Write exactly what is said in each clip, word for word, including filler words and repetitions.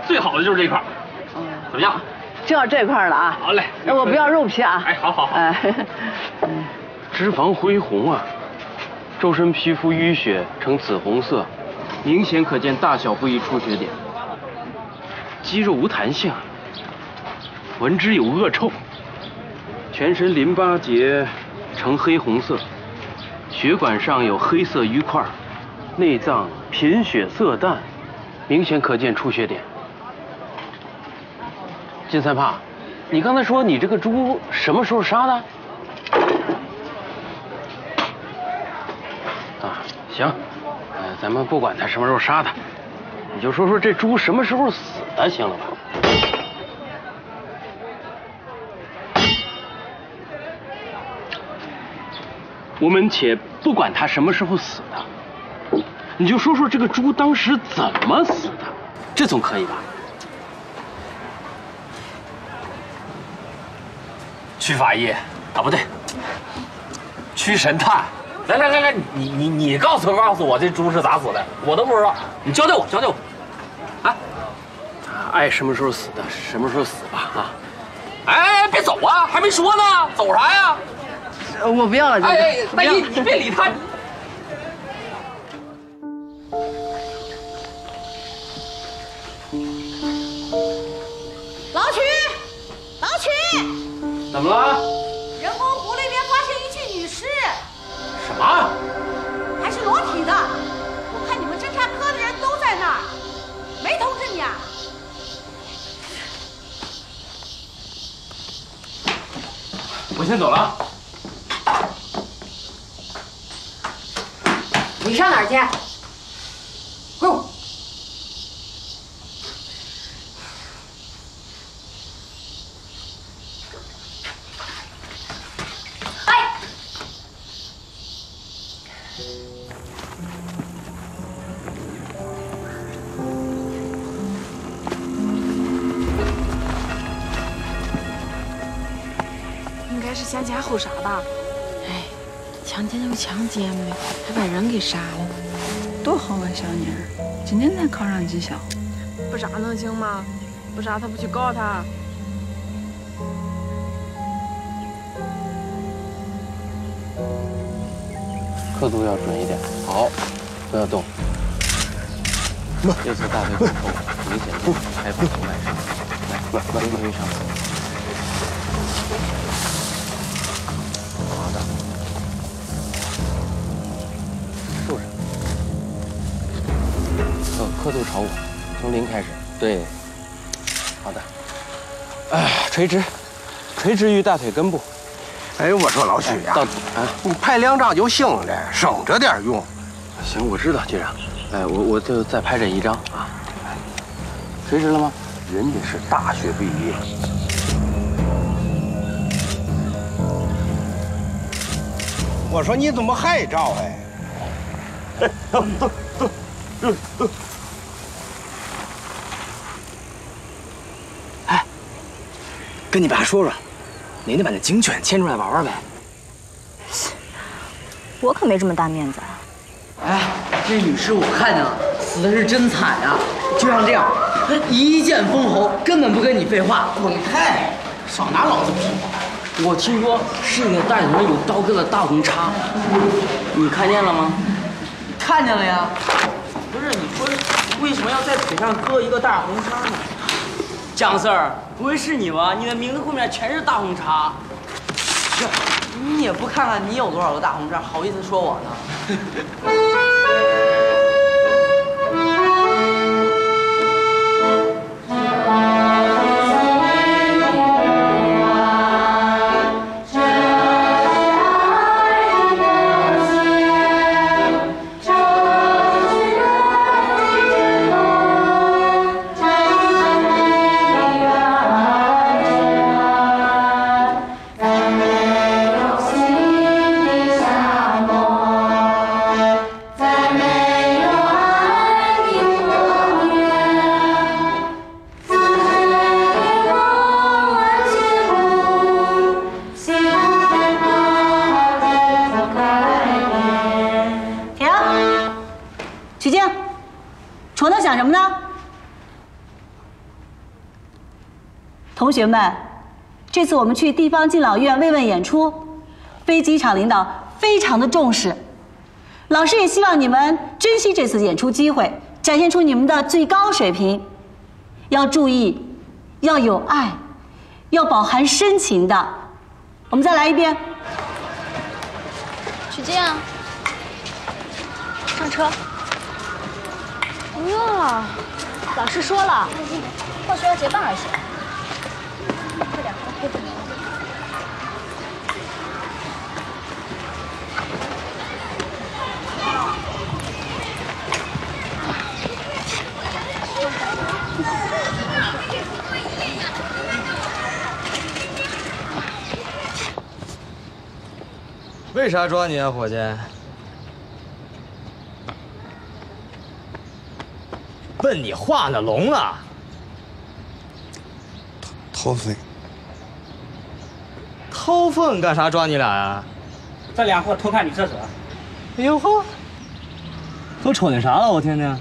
最好的就是这一块， 嗯， 怎么样？ 正好这块了啊。 好嘞， 那我不要肉皮啊。 哎，好好好。 哎， 脂肪恢红啊，周身皮肤淤血呈紫红色，明显可见大小不一出血点。肌肉无弹性，闻之有恶臭。全身淋巴结呈黑红色，血管上有黑色淤块，内脏贫血色淡，明显可见出血点。金三胖，你刚才说你这个猪什么时候杀的？啊，行，呃，咱们不管它什么时候杀的，你就说说这猪什么时候死的，行了吧？我们且不管它什么时候死的，你就说说这个猪当时怎么死的，这总可以吧？ 驱法医啊，不对，驱神探。来来来来，你你你告诉告诉我这猪是咋死的，我都不知道，你交代我交代我。啊， 爱什么时候死的什么时候死吧啊！ 哎，别走啊，还没说呢，走啥呀？ 我不要了。 哎哎，大姨你别理他。 老曲，老曲， 怎么了？ 人工湖那边发现一具女尸。 什么？ 还是裸体的。我看你们侦查科的人都在那儿，没通知你啊？ 我先走了。 你上哪儿去？滚！哎！ 应该是先奸后杀吧？哎，强奸就强奸呗，还把人给杀了， 多好啊，小妮儿，今天才考上技校， 不杀能行吗？不杀他不去告他？ 刻度要准一点，好，不要动。右侧大腿骨后明显的开放头外上，来，微微上侧。好的，竖着。呃，刻度朝我，从零开始。对，好的。哎，垂直，垂直于大腿根部。 哎，我说老许呀， 到底啊， 你拍两张就行了，省着点用。 行，我知道，局长。哎，我我就再拍这一张啊。垂直了吗？ 人家是大学毕业。我说你怎么还照哎？哎，走走走走走。 哎，跟你爸说说，哪天把那警犬牵出来玩玩呗。 我可没这么大面子啊。 哎，这女尸我看见了，死的是真惨呀！就像这样，一剑封喉，根本不跟你废话。滚开！少拿老子屁话！我听说尸体的袋子上有刀割的大红叉，你看见了吗？看见了呀。不是，你说为什么要在腿上割一个大红叉呢？蒋 Sir， 不会是你吧？你的名字后面全是大红叉。这，你也不看看你有多少个大红叉，好意思说我呢？ 在美同学们，这次我们去地方敬老院慰问演出，飞机场领导非常的重视。老师也希望你们珍惜这次演出机会，展现出你们的最高水平。要注意，要有爱，要饱含深情的。我们再来一遍。 曲静，上车。 不用了，老师说了，放学要结伴而行。快点，我陪着你。 为啥抓你啊，伙计？问你话呢，聋了？ 偷粪。 偷粪干啥抓你俩呀？ 这俩货偷看女厕所。 哎呦呵，都瞅见啥了？我听听。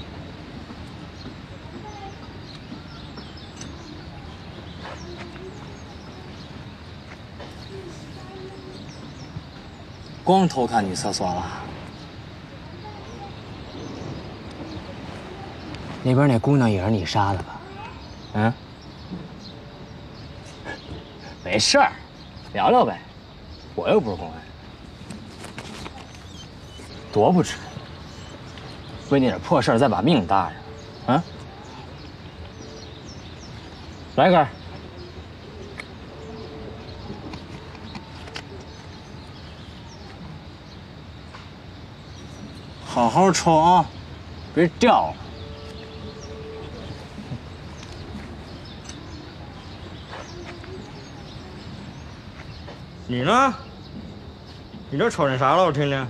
光偷看女厕所了？那边那姑娘也是你杀的吧？嗯？没事儿，聊聊呗，我又不是公安。多不值！为那点破事儿再把命搭上，啊？来根儿。好好抽啊，别掉了。 你呢？你这瞅见啥了？我听听。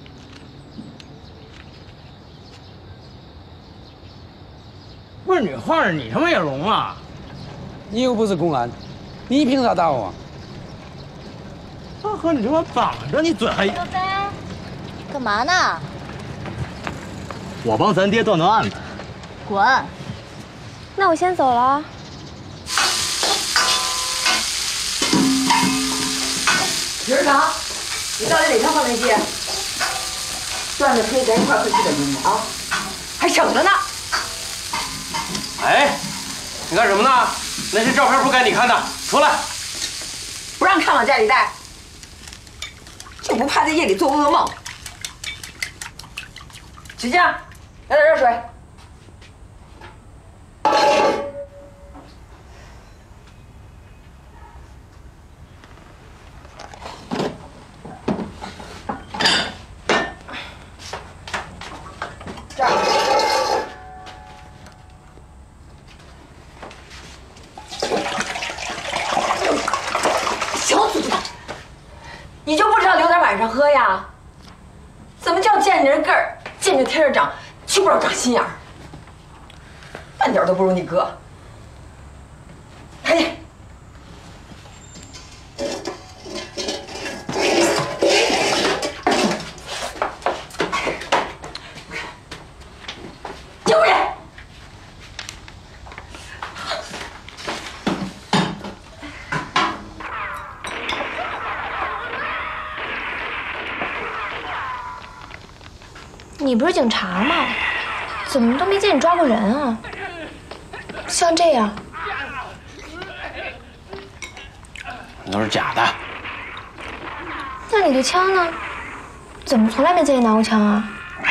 问你话，你他妈也聋啊？ 你又不是公安，你凭啥打我？ 大哥，你他妈绑着，你嘴还…… 小飞，干嘛呢？ 我帮咱爹断断案子。 滚！ 那我先走了。 李市长，你到底哪趟放那些？断了可以咱一块儿回去的用的啊，还省着呢。 哎，你干什么呢？那些照片不该你看的，出来！ 不让看往家里带，就不怕在夜里做噩梦？曲静，来点热水。这儿。小嘴巴，你就不知道留点晚上喝呀？怎么叫见人个儿，见着天儿长，就不知道长心眼儿，半点都不如你哥。赶紧。进屋去。 你不是警察吗？怎么都没见你抓过人啊？像这样， 都是假的。 那你的枪呢？怎么从来没见你拿过枪啊？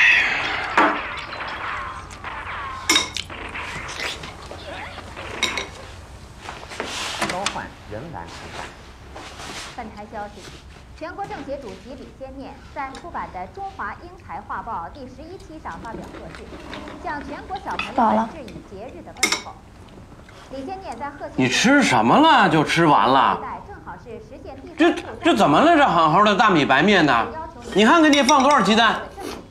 交换仍然存在。本台消息。全国政协主席李先念在出版的《中华英才画报》第十一期上发表贺信，向全国小朋友们致以节日的问候。李先念在贺信你吃什么了？就吃完了？ 正好是实现第这这怎么了？这好好的大米白面的，你看看你放多少鸡蛋？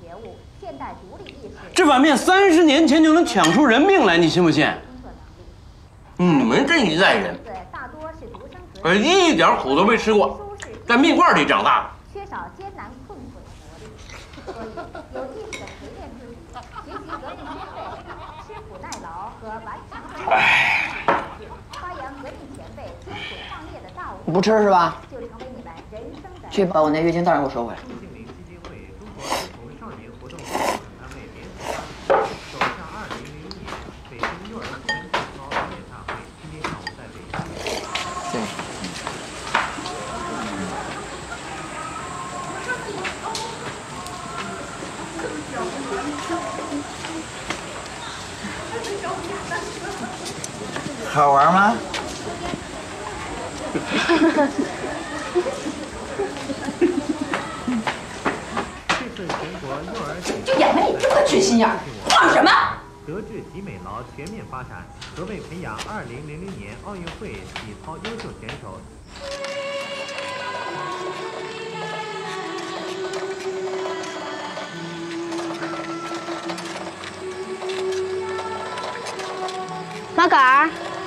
这碗面三十年前就能抢出人命来，你信不信？你们这一代人，呃，一点苦都没吃过。在蜜罐里长大， 缺少艰难困苦的磨砺，所以有意识的锤炼自己，学习革命先辈，吃苦耐劳和顽强的发扬革命前辈你不吃是吧？去把我那月经袋给我收回来。 好玩吗？ 就眼门你这么缺心眼儿，晃什么？ 德智体美劳全面发展，可为培养二零零零年奥运会体操优秀选手。 马杆儿，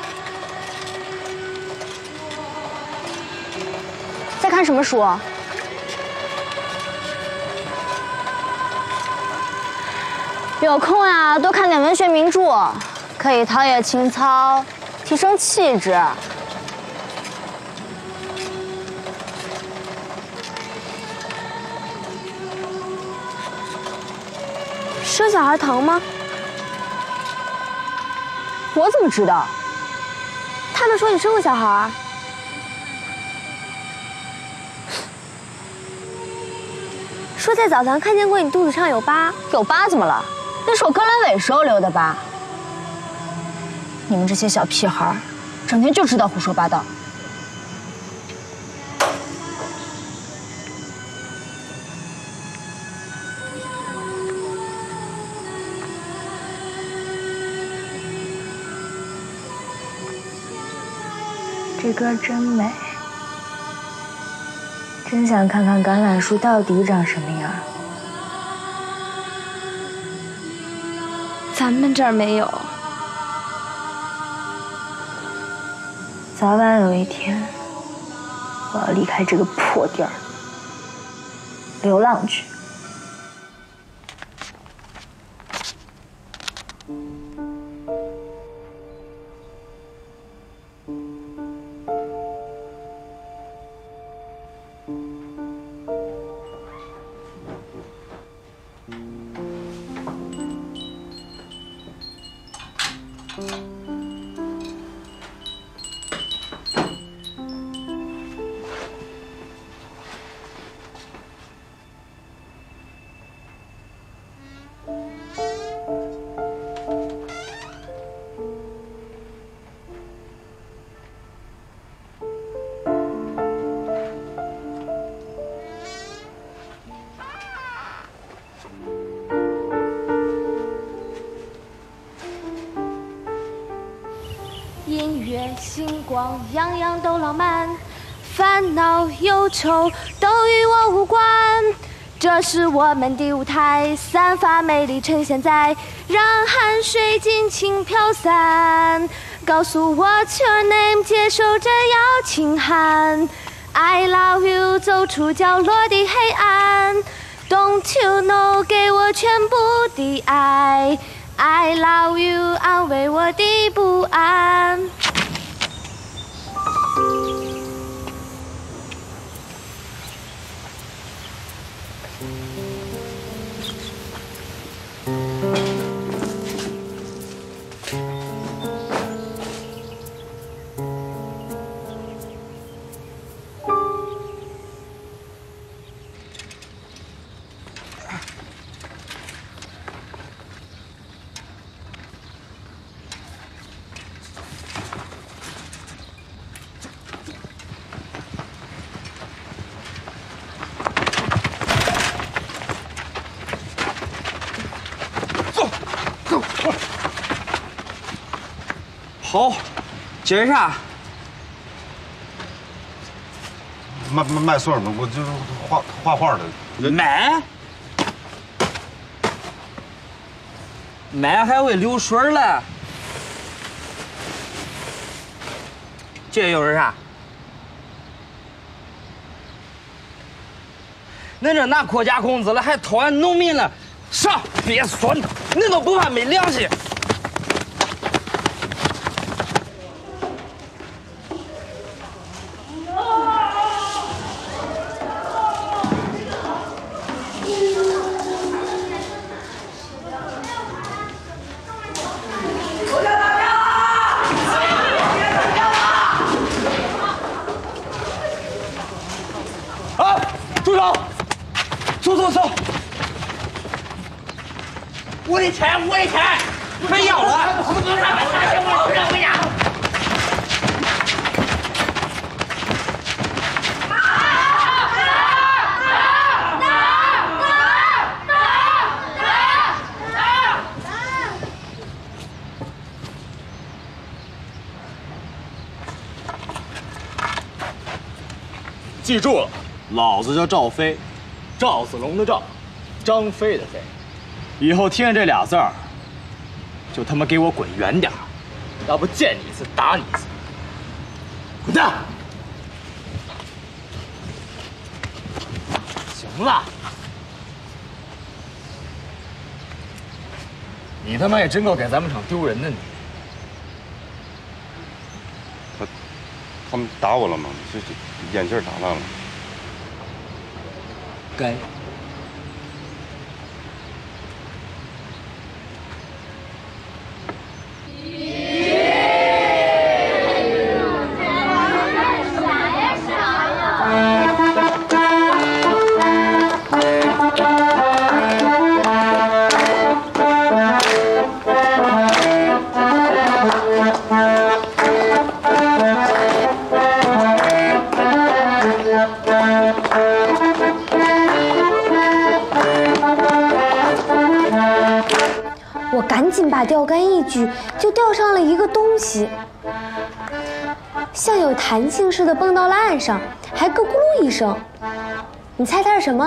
在看什么书？有空呀，多看点文学名著，可以陶冶情操，提升气质。生小孩疼吗？ 我怎么知道？他们说你生过小孩。说在澡堂看见过你肚子上有疤，有疤怎么了？那是我割阑尾时候留的疤。你们这些小屁孩，整天就知道胡说八道。这歌真美，真想看看橄榄树到底长什么样。咱们这儿没有，早晚有一天，我要离开这个破地儿，流浪去。 音乐、星光，样样都浪漫，烦恼、忧愁都与我无关。这是我们的舞台，散发美丽呈现在，让汗水尽情飘散。告诉我 What's your name， 接受这邀请函。I love you， 走出角落的黑暗。Don't you know， 给我全部的爱。I love you， 安慰我的不安。 好，今儿啥？ 卖卖卖蒜的，我就是画画画的。 卖？卖还会流水嘞？这又是啥？恁这拿国家工资了，还偷俺农民了？上，别说，恁都不怕没良心！ 啊！ 的钱，我的钱，别要了！我不让我让回家。 记住了，老子叫赵飞，赵子龙的赵，张飞的飞。以后听见这俩字儿，就他妈给我滚远点儿，要不见你一次打你一次。滚蛋！行了，你他妈也真够给咱们厂丢人的你。 他他们打我了吗？这这眼镜打烂了。 该。 我赶紧把钓竿一举，就钓上了一个东西，像有弹性似的蹦到了岸上，还咯咕噜一声。你猜它是什么？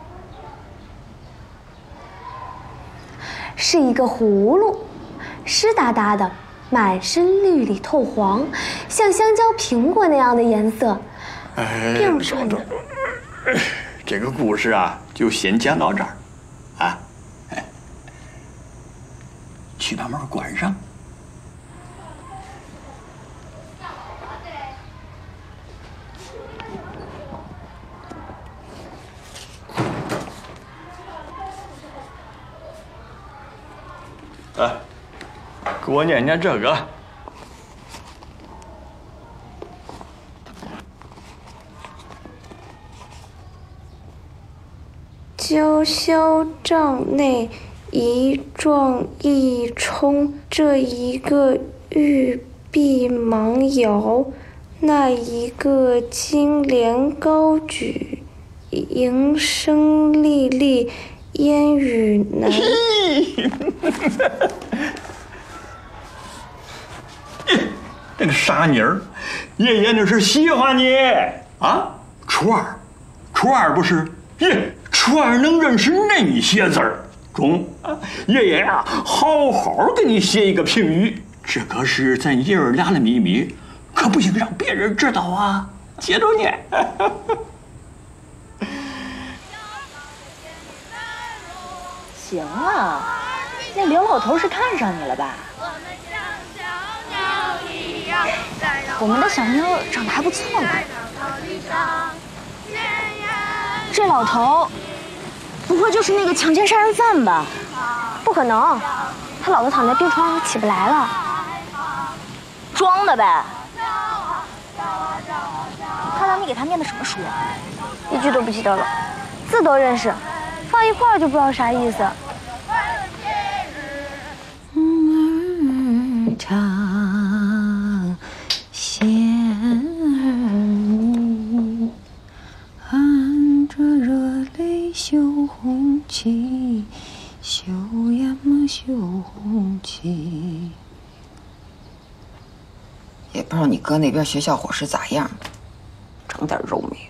是一个葫芦，湿哒哒的，满身绿里透黄，像香蕉、苹果那样的颜色。 哎， 并转的。 这个故事啊，就先讲到这儿，啊，哎，去把门关上。哎，给我念念这个。 九霄帐内一状一冲，这一个玉璧芒摇，那一个金莲高举，营声沥沥，烟雨难。 那个傻妮儿，爷爷那是喜欢你啊！初二，初二不是耶？初二能认识那些字儿，中，爷爷呀、啊，好好给你写一个评语，这可是咱爷儿俩的秘密，可不行让别人知道啊！接着念。 行了，那刘老头是看上你了吧？ 我们的小妞长得还不错嘛。这老头，不会就是那个强奸杀人犯吧？不可能，他老婆躺在病床上起不来了。装的呗。看到你给他念的什么书？一句都不记得了，字都认识，放一块儿就不知道啥意思。 儿唱仙儿女，含着热泪绣红旗，绣呀么绣红旗。 也不知道你哥那边学校伙食咋样，整点肉没有？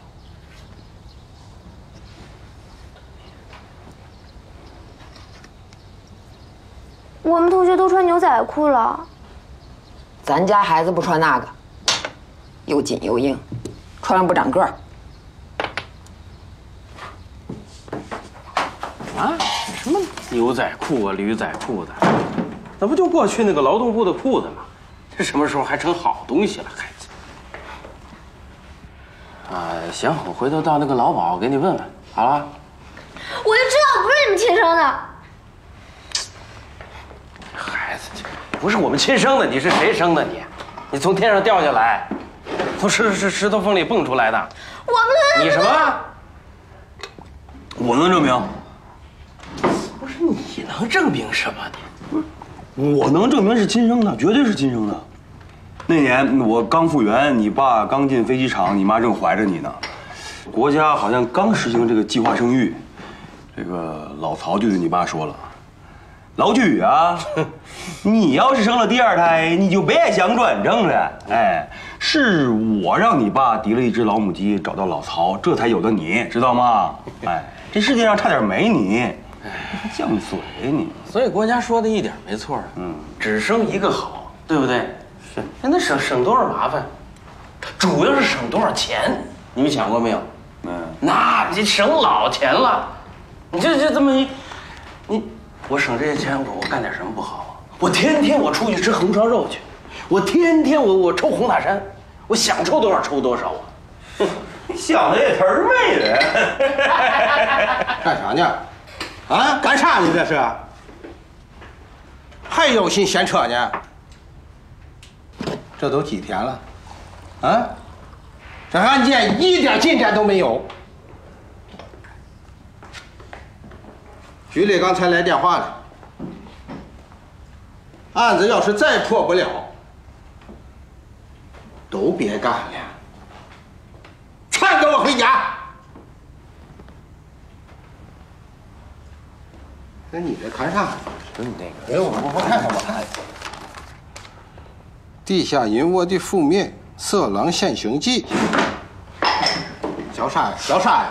我们同学都穿牛仔裤了， 咱家孩子不穿那个，又紧又硬，穿上不长个儿。 啊，什么牛仔裤啊、驴仔裤的，那不就过去那个劳动部的裤子吗？这什么时候还成好东西了，孩子？啊，行，我回头到那个劳保给你问问，好了。 我就知道不是你们亲生的。 孩子，不是我们亲生的，你是谁生的你？你从天上掉下来，从石石石头缝里蹦出来的。 我们你什么？ 我能证明。 不是你能证明什么呢？ 我能证明是亲生的，绝对是亲生的。那年我刚复员，你爸刚进飞机场，你妈正怀着你呢。国家好像刚实行这个计划生育，这个老曹就对你爸说了：“老居啊，你要是生了第二胎，你就别想转正了。哎，是我让你爸提了一只老母鸡找到老曹，这才有的你，知道吗？哎，这世界上差点没你。犟嘴你。 所以国家说的一点没错，嗯，只生一个好，对不对？是。那省省多少麻烦，主要是省多少钱，你们想过没有？嗯，那你省老钱了。你这就这么一，你我省这些钱，我我干点什么不好？我天天我出去吃红烧肉去，我天天我我抽红塔山，我想抽多少抽多少啊！ 你想的也忒儿美了。 干啥呢？啊，干啥呢？这是？还有心闲扯呢？这都几天了，啊？这案件一点进展都没有。局里刚才来电话了，案子要是再破不了，都别干了，全给我回家。那你这看啥？ 说你那个， 没有，我我看看，我看看。地下淫窝的覆灭，色狼现形记。叫啥呀？叫啥呀？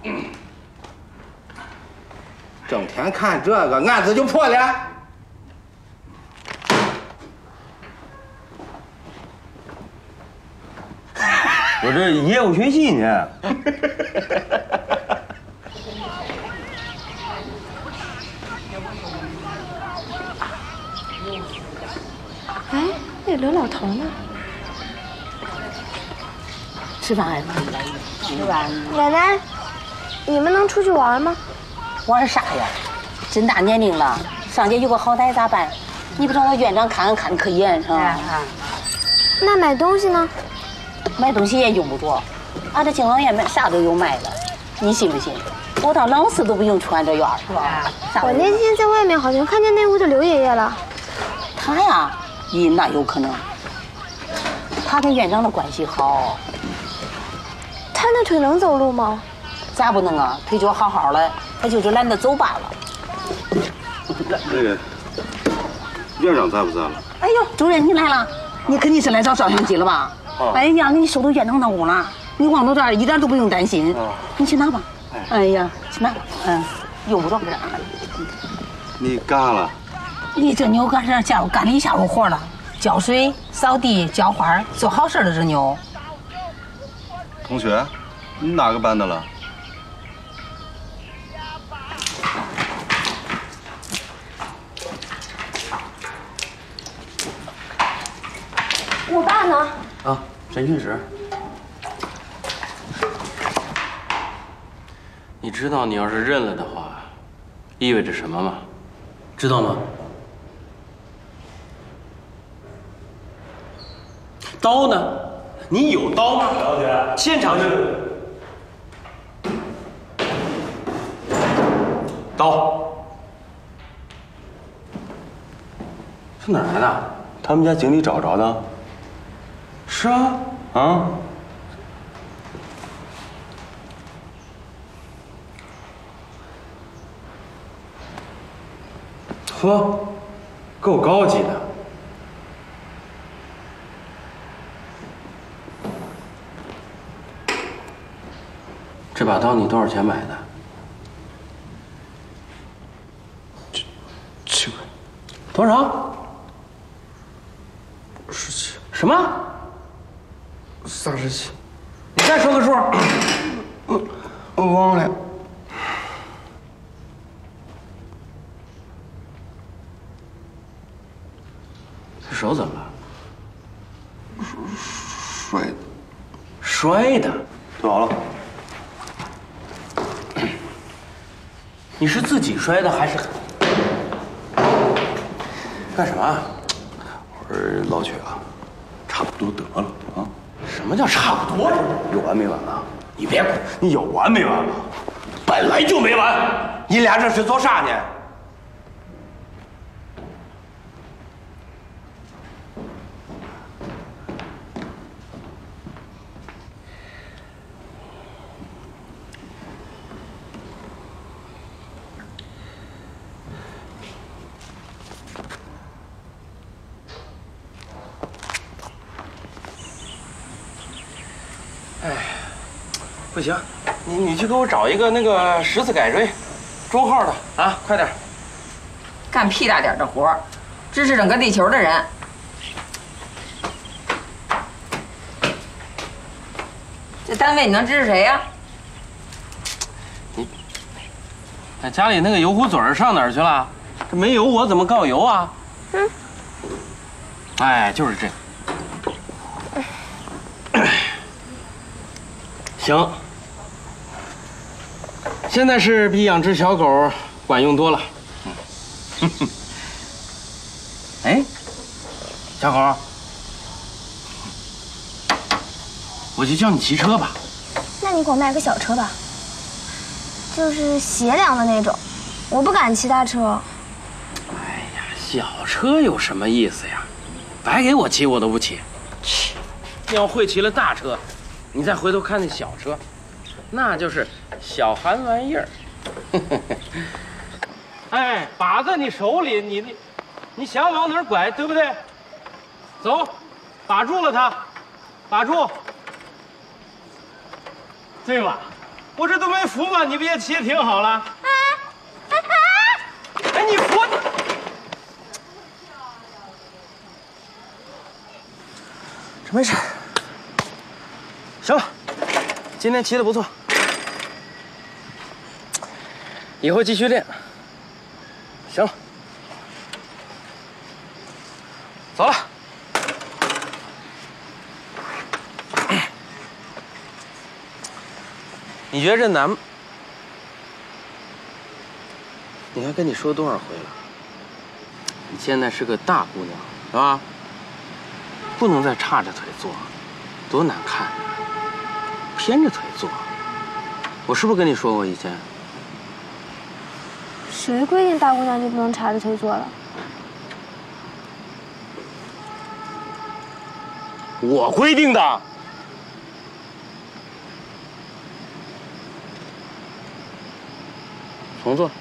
整天看这个，案子就破了。 我这业务学习呢。 哎，那刘老头呢？ 吃饭，吃饭。 奶奶，你们能出去玩吗？ 玩啥呀？真大年龄了，上街有个好歹咋办？你不让他院长看看看可严是吧？ 那买东西呢？ 买东西也用不着，俺这敬老院买啥都有卖的，你信不信？我到老四都不用穿这院是吧？ 我那天在外面好像看见那屋的刘爷爷了。 他呀，咦，那有可能。他跟院长的关系好。 他那腿能走路吗？ 咋不能啊？腿脚好好的，他就是懒得走罢了。 那个院长在不在了？ 哎呦，主任你来了，你肯定是来找照相机了吧？哦、哎呀，你收到院长的屋了，你往到这儿一点都不用担心。哦、你去拿吧。哎呀，去拿吧。嗯，用不着这。 你干啥了？ 你这妞搁这家务干了一下午活了，浇水、扫地、浇花，做好事了。这妞。 同学，你哪个班的了？ 我爸呢？ 啊，审讯室。你知道你要是认了的话，意味着什么吗？知道吗？刀呢？你有刀吗？小姐，现场是刀。是哪儿来的？ 他们家井里找着的。 是啊， 啊。 呵，够高级的。这把刀你多少钱买的？ 七七块。 多少？ 十七。 什么？ 三十七。 你再说个数。 我我忘了。 这手怎么了？ 摔的。 摔的。 坐好了。 你是自己摔的还是？干什么？ 我说老曲啊，差不多得了啊。 什么叫差不多？ 有完没完啊？ 你别管， 你有完没完啊？ 本来就没完。 你俩这是做啥呢？ 哎，不行，你你去给我找一个那个十字改锥，中号的啊，快点。 干屁大点的活儿，支持整个地球的人。这单位你能支持谁呀？ 你，那家里那个油壶嘴儿上哪儿去了？这没油我怎么告油啊？嗯。哎，就是这。行，现在是比养只小狗管用多了。嗯，哎，小狗，我就叫你骑车吧。 那你给我卖个小车吧，就是斜梁的那种，我不敢骑大车。 哎呀，小车有什么意思呀？白给我骑我都不骑。切，要会骑了大车，你再回头看那小车，那就是小寒玩意儿。哎，把在你手里，你你你想往哪儿拐，对不对？走，把住了它，把住。对吧？我这都没扶嘛，你不也骑得挺好了？哎哎哎！哎，你扶！这没事。行了，今天骑得不错，以后继续练。行了，走了。你觉得这难吗？你看跟你说多少回了，你现在是个大姑娘，是吧？不能再叉着腿坐，多难看呀！偏着腿坐，我是不是跟你说过以前？ 谁规定大姑娘就不能叉着腿坐了？ 我规定的。重做。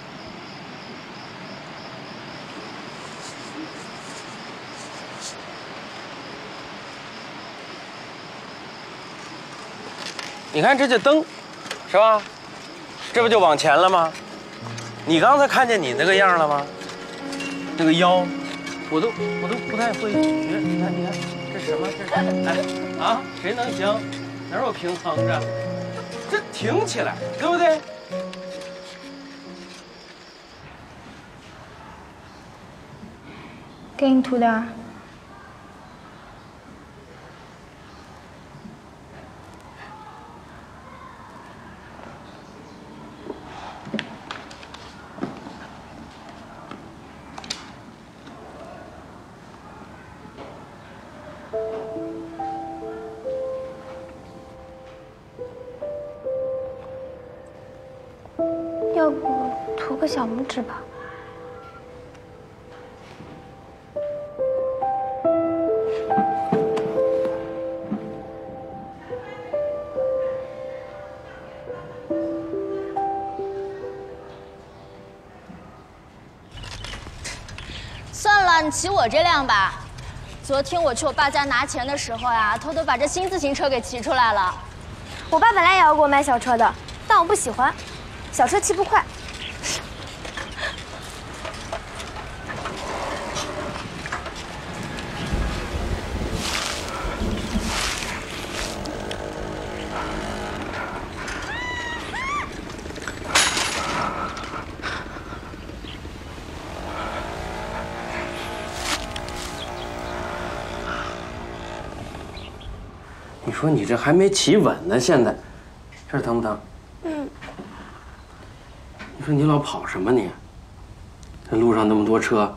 你看这就蹬，是吧？这不就往前了吗？你刚才看见你那个样了吗？那个腰，我都我都不太会学。你看，你看，这什么？这是哎啊？谁能行？哪有平衡着？这挺起来，对不对？ 给你涂点儿。要不涂个小拇指吧。 算了，你骑我这辆吧。昨天我去我爸家拿钱的时候呀，偷偷把这新自行车给骑出来了。 我爸本来也要给我买小车的，但我不喜欢，小车骑不快。 你说你这还没骑稳呢，现在这儿疼不疼？嗯。你说你老跑什么你？这路上那么多车。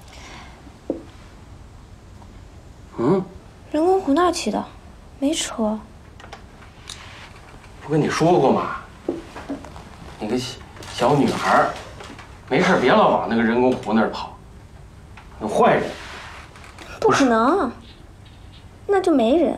嗯。 人工湖那儿骑的，没车。 不跟你说过吗？你个小女孩，没事别老往那个人工湖那儿跑，有坏人。 不可能，那就没人。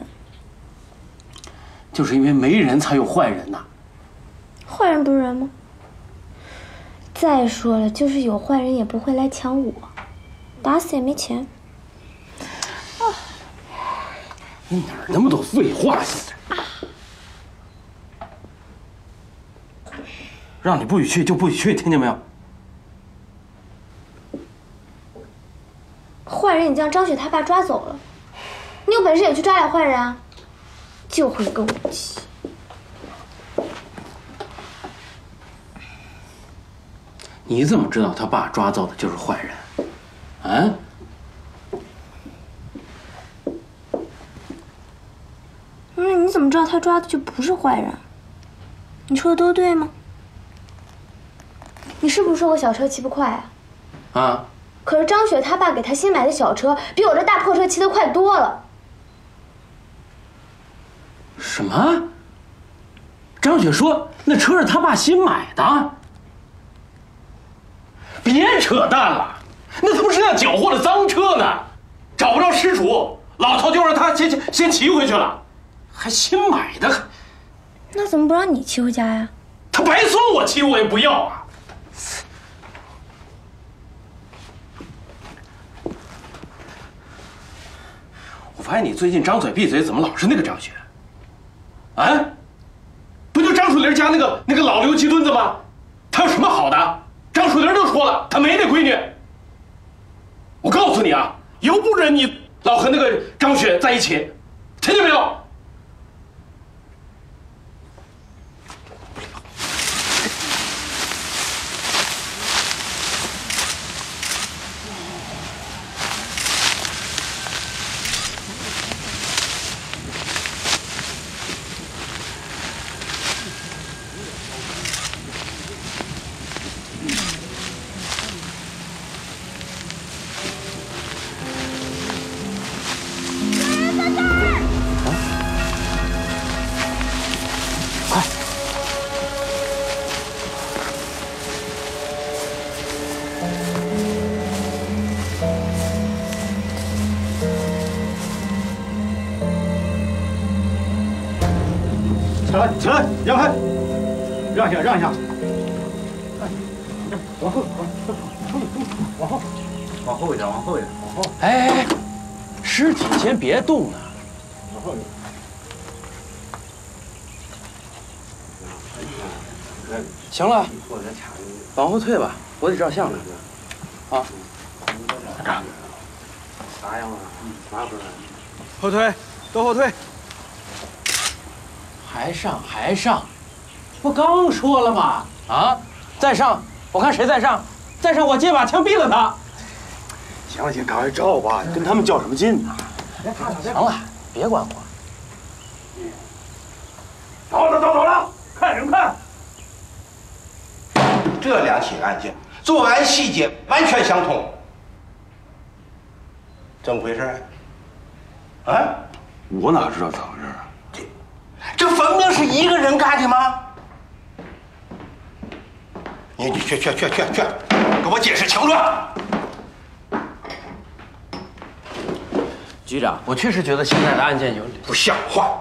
就是因为没人才有坏人呐。 坏人不是人吗？再说了，就是有坏人也不会来抢我，打死也没钱。 你哪儿那么多废话呀？ 让你不许去就不许去，听见没有？ 坏人已经将张雪他爸抓走了，你有本事也去抓俩坏人啊！就会一个武器。 你怎么知道他爸抓走的就是坏人？啊？ 那你怎么知道他抓的就不是坏人？你说的都对吗？你是不是说我小车骑不快啊？ 啊？ 可是张雪他爸给他新买的小车，比我这大破车骑得快多了。 什么？张雪说那车是他爸新买的？别扯淡了，那他妈是辆缴获的赃车呢，找不着失主，老头就让他先先先骑回去了，还新买的。 那怎么不让你骑回家呀？ 他白送我骑，我也不要啊。我发现你最近张嘴闭嘴怎么老是那个张雪？啊？不就张水玲家那个那个老刘鸡墩子吗？他有什么好的？张水玲都说了，他没那闺女。我告诉你啊，以后不准你老和那个张雪在一起，听见没有？ 起来，起来，让开，让一下，让一下。往后，往后，往后一点，往后一点，往后。 哎哎哎，尸体先别动呢。 往后一点。 行了，往后退吧，我得照相呢。啊。 啥样啊？拿出来。后退，都后退。 还上还上，不刚说了吗？啊，再上，我看谁再上，再上我借把枪毙了他。 行了，姐，赶快照吧，你跟他们较什么劲呢？ 行了，别管我。 走走走走了，看什么看？这两起案件作案细节完全相同，怎么回事？啊？ 我哪知道咋回事啊？ 这分明是一个人干的吗？你你去去去去去，给我解释清楚！ 局长，我确实觉得现在的案件有理。 不像话！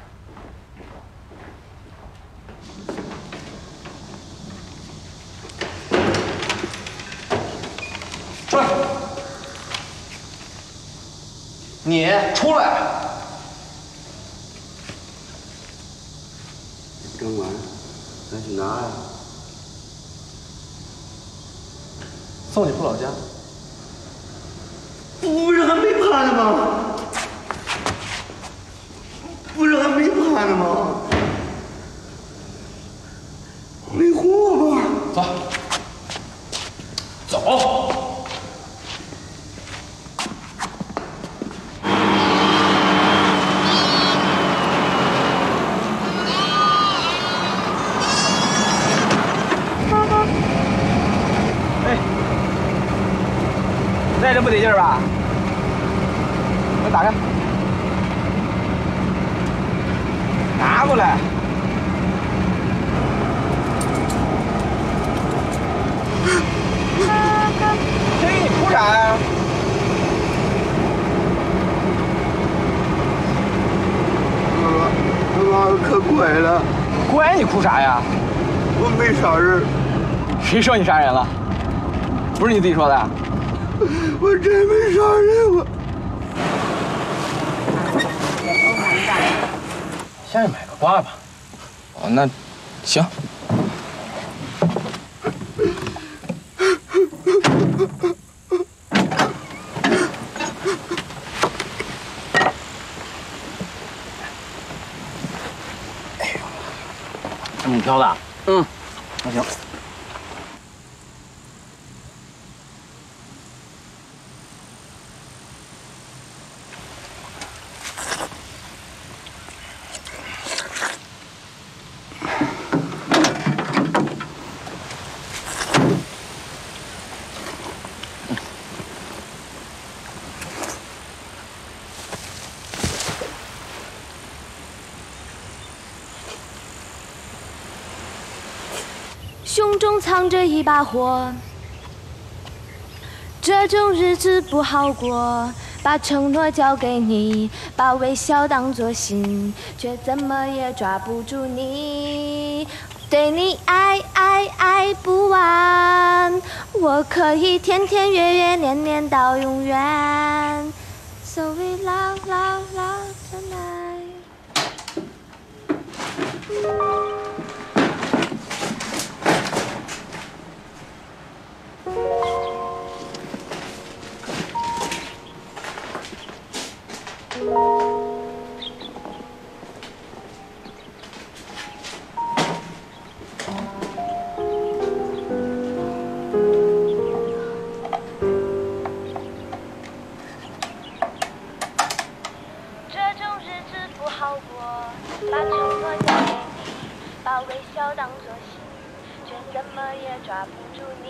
出来！你出来！ 干完，咱去拿呀。 送你回老家。 不是还没判呢吗？不是还没判呢吗？没活吧？ 走。走。 这不得劲儿吧？给我打开，拿过来。嘿，你哭啥呀？ 妈妈可乖了。 乖，你哭啥呀？ 我没杀人。 谁说你杀人了？不是你自己说的？ 我真没杀人，我。 下去买个瓜吧。 哦，那行。 你挑的？ 嗯， 那行。 胸中藏着一把火，这种日子不好过。把承诺交给你，把微笑当作信，却怎么也抓不住你。对你爱爱爱不完，我可以天天月月年年到永远。So we love love love tonight。抓不住你。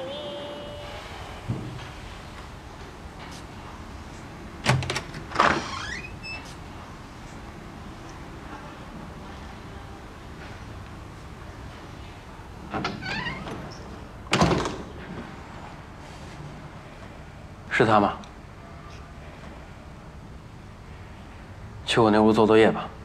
是他吗？去我那屋做作业吧。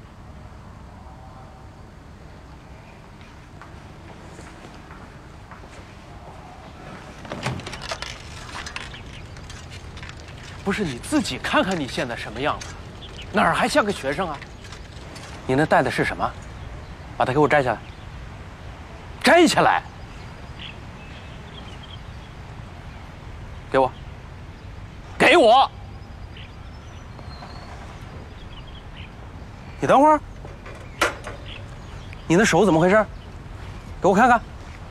不是你自己看看你现在什么样子，哪儿还像个学生啊？你那戴的是什么？把它给我摘下来！摘下来！给我！给我！你等会儿，你那手怎么回事？给我看看。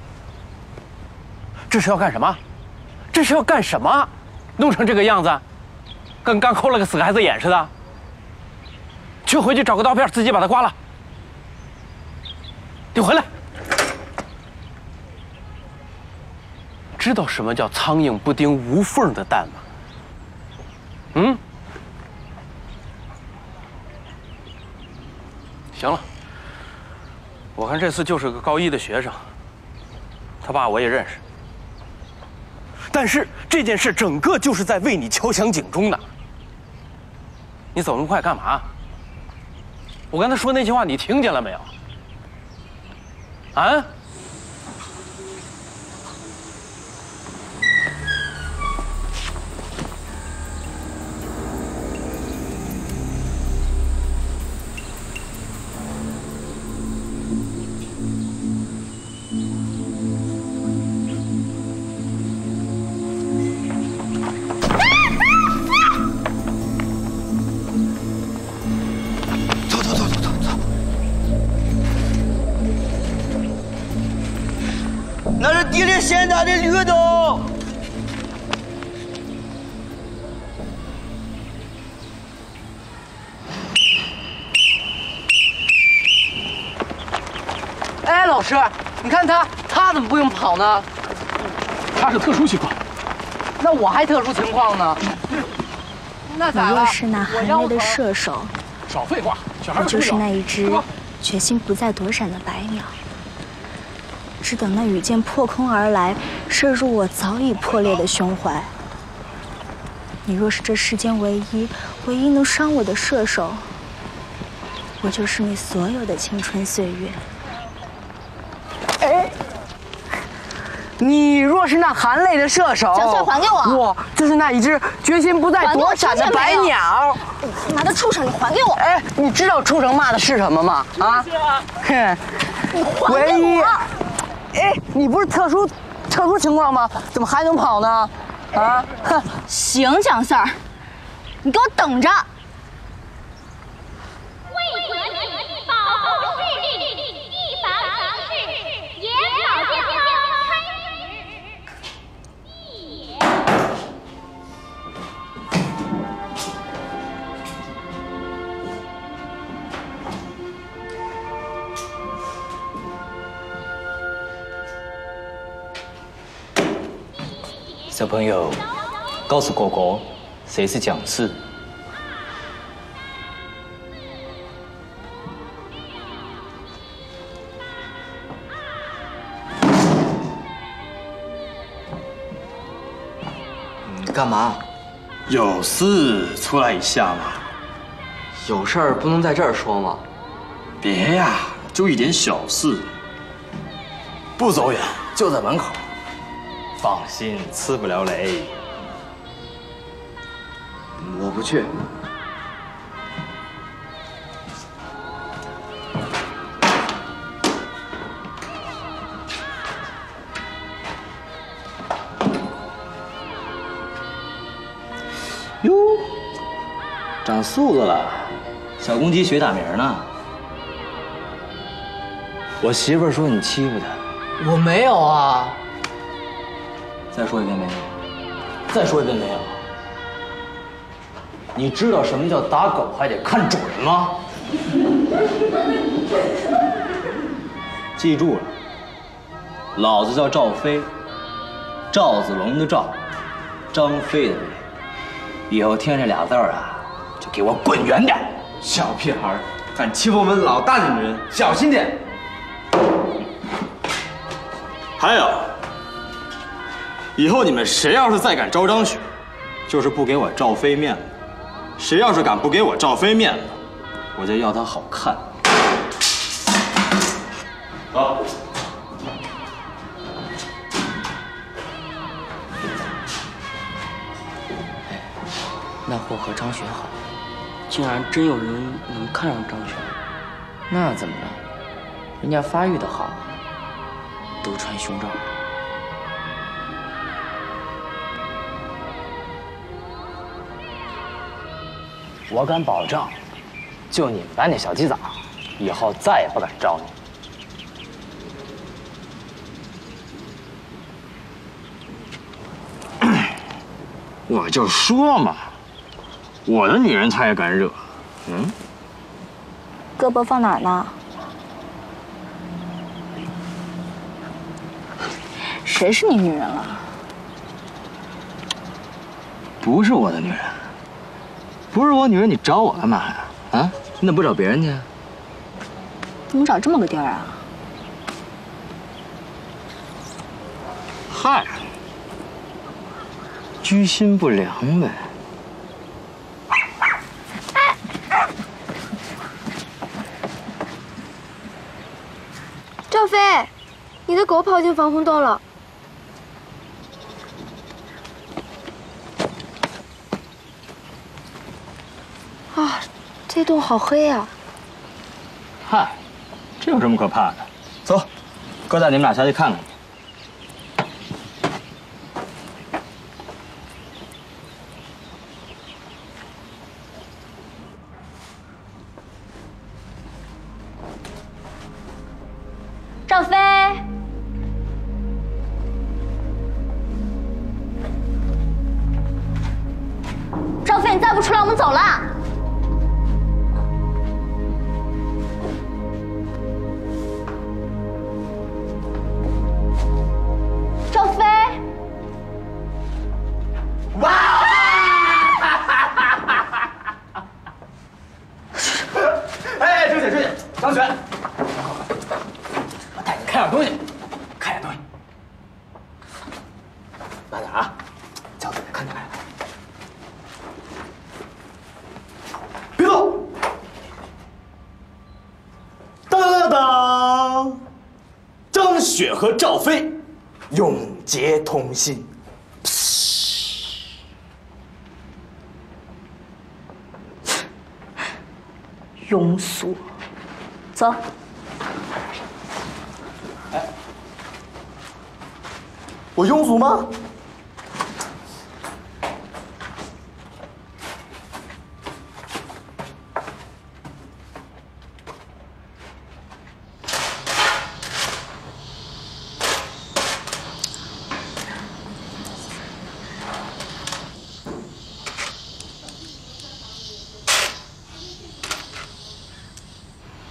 这是要干什么？这是要干什么？弄成这个样子，跟刚抠了个死孩子眼似的。去回去找个刀片，自己把它刮了。你回来。知道什么叫苍蝇不叮无缝的蛋吗？嗯？行了，我看这次就是个高一的学生，他爸我也认识。但是这件事整个就是在为你敲响警钟呢。你走那么快干嘛？我刚才说那句话你听见了没有？啊？ 那是地里现打的绿豆。 哎，老师，你看他，他怎么不用跑呢？ 他是特殊情况。 那我还特殊情况呢。那咋了？ 我若是那含泪的射手， 少废话，小孩我就是那一只决心不再躲闪的白鸟。只等那羽箭破空而来，射入我早已破裂的胸怀。你若是这世间唯一、唯一能伤我的射手，我就是你所有的青春岁月。 哎，你若是那含泪的射手， 小翠还给我！ 我就是那一只决心不再躲闪的白鸟。 妈的畜生，你还给我！ 哎，你知道畜生骂的是什么吗？啊，哼， 你还给我！ 哎，你不是特殊特殊情况吗？怎么还能跑呢？啊，哼！ 行，蒋四儿，你给我等着！ 为何你保护视力，一防防视小朋友，告诉果果，谁是讲师？ 干嘛？ 有事出来一下嘛。 有事儿不能在这儿说吗？ 别呀，就一点小事，不走远，就在门口。放心，吃不了雷。 我不去。 哟，长素子了，小公鸡学打鸣呢。我媳妇儿说你欺负她， 我没有啊。 再说一遍没有？再说一遍没有？你知道什么叫打狗还得看准吗？记住了，老子叫赵飞，赵子龙的赵，张飞的飞。以后听这俩字儿啊，就给我滚远点！ 小屁孩，敢欺负我们老大的女人，小心点！ 还有，以后你们谁要是再敢招张雪，就是不给我赵飞面子。谁要是敢不给我赵飞面子，我就要他好看。走。 那货和张雪好，竟然真有人能看上张雪，那怎么了？人家发育的好，都穿胸罩。 我敢保证，就你们班那小鸡崽，以后再也不敢招你。我就说嘛。我的女人他也敢惹，嗯？ 胳膊放哪儿呢？谁是你女人了？ 不是我的女人，不是我女人，你找我干嘛呀？啊？你怎么不找别人去？ 怎么找这么个地儿啊？ 嗨，居心不良呗。 赵飞，你的狗跑进防空洞了。啊，这洞好黑啊！ 嗨，这有什么可怕的？走，哥带你们俩下去看看。 赵飞，赵飞，你再不出来，我们走了。赵飞， 哇！ 哎，周姐，周姐，张璇。看点东西，看点东西，慢点啊！叫嘴看起来。别动！当当当！张雪和赵飞永结同心。 庸俗，走。 我庸俗吗？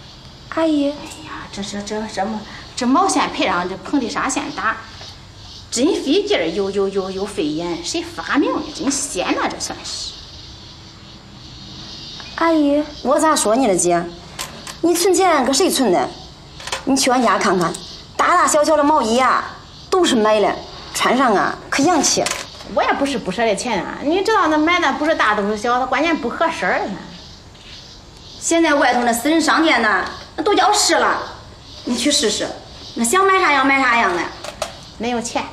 阿姨， 哎呀，这这这这么这毛线配上这蓬的纱线打， 真费劲儿，又又又又费眼，谁发明的？真闲呐，这算是。 阿姨，我咋说你了，姐？你存钱搁谁存的？你去俺家看看，大大小小的毛衣啊，都是买的，穿上啊可洋气。 我也不是不舍得钱啊，你知道那买的不是大都是小，它关键不合身儿呢。 现在外头那私人商店呢，那都叫市了，你去试试，那想买啥样买啥样的。 没有钱。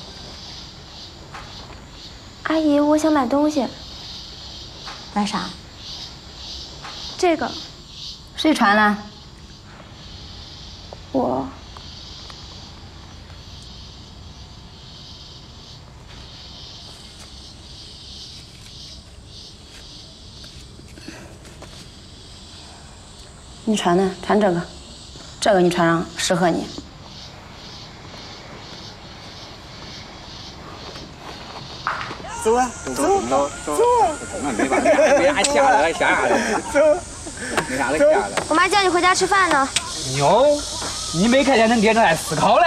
阿姨，我想买东西。 买啥？ 这个。 谁穿了？ 我。 你穿的，穿这个，这个你穿上适合你。 走啊，走走走走，没办法，没啥下来了，下下来，走，没啥了下来。 我妈叫你回家吃饭呢。 哟，你没看见恁爹正在思考嘞？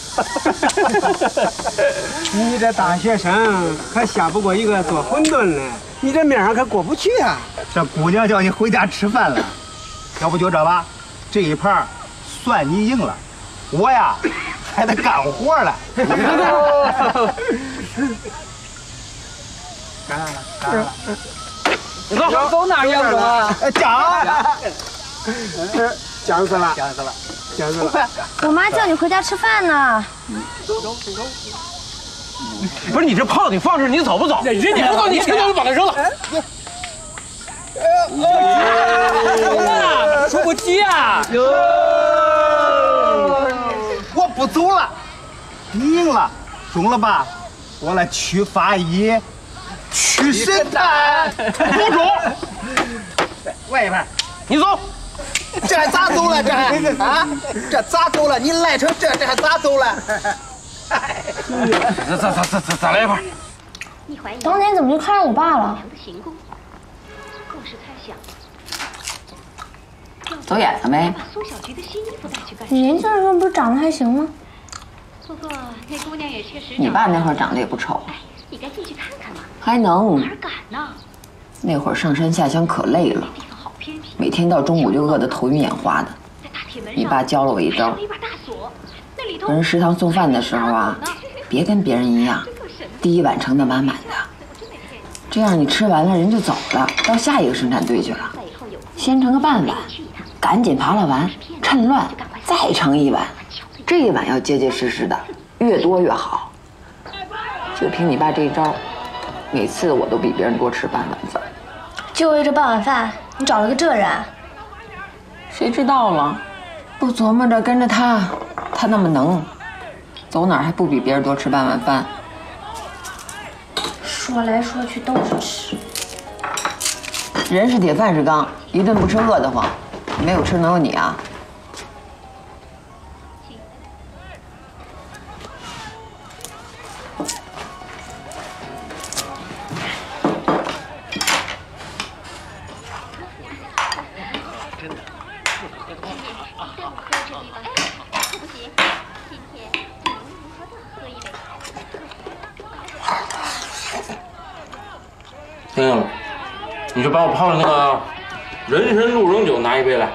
你这大学生还下不过一个做馄饨呢，你这面上可过不去啊。 这姑娘叫你回家吃饭了，要不就这吧，这一盘算你赢了，我呀还得干活了。干了，干了。 你走，走哪儿去了？ 讲，讲死了，讲死了，讲死了。 我妈叫你回家吃饭呢。 不是你这泡你放这，你走不走？人家不走，你牵走就把他扔了。说不急啊！ 我不走了，你赢了，中了吧？我来取法医。去神探， 不中。 外一边， 你走。 这还咋走了？这还啊？这咋走了？你赖成这，这还咋走了？ 再再再再再再来一盘。 当年怎么就看上我爸了？ 走眼了没？ 您这时候不是长得还行吗？ 不过那姑娘也确实。 你爸那会儿长得也不丑。 你该进去看看嘛。 还能？ 哪敢呢？ 那会儿上山下乡可累了，每天到中午就饿得头晕眼花的。你爸教了我一招，跟人食堂送饭的时候啊，别跟别人一样，第一碗盛得满满的，这样你吃完了人就走了，到下一个生产队去了。先盛个半碗，赶紧扒拉完，趁乱再盛一碗，这一碗要结结实实的，越多越好。就凭你爸这一招，每次我都比别人多吃半碗饭。 就为这半碗饭，你找了个这人？ 谁知道了？不琢磨着跟着他，他那么能，走哪儿还不比别人多吃半碗饭？ 说来说去都是吃。 人是铁，饭是钢，一顿不吃饿得慌。没有吃能有你啊？ 听见了？你就把我泡的那个人参鹿茸酒拿一杯来。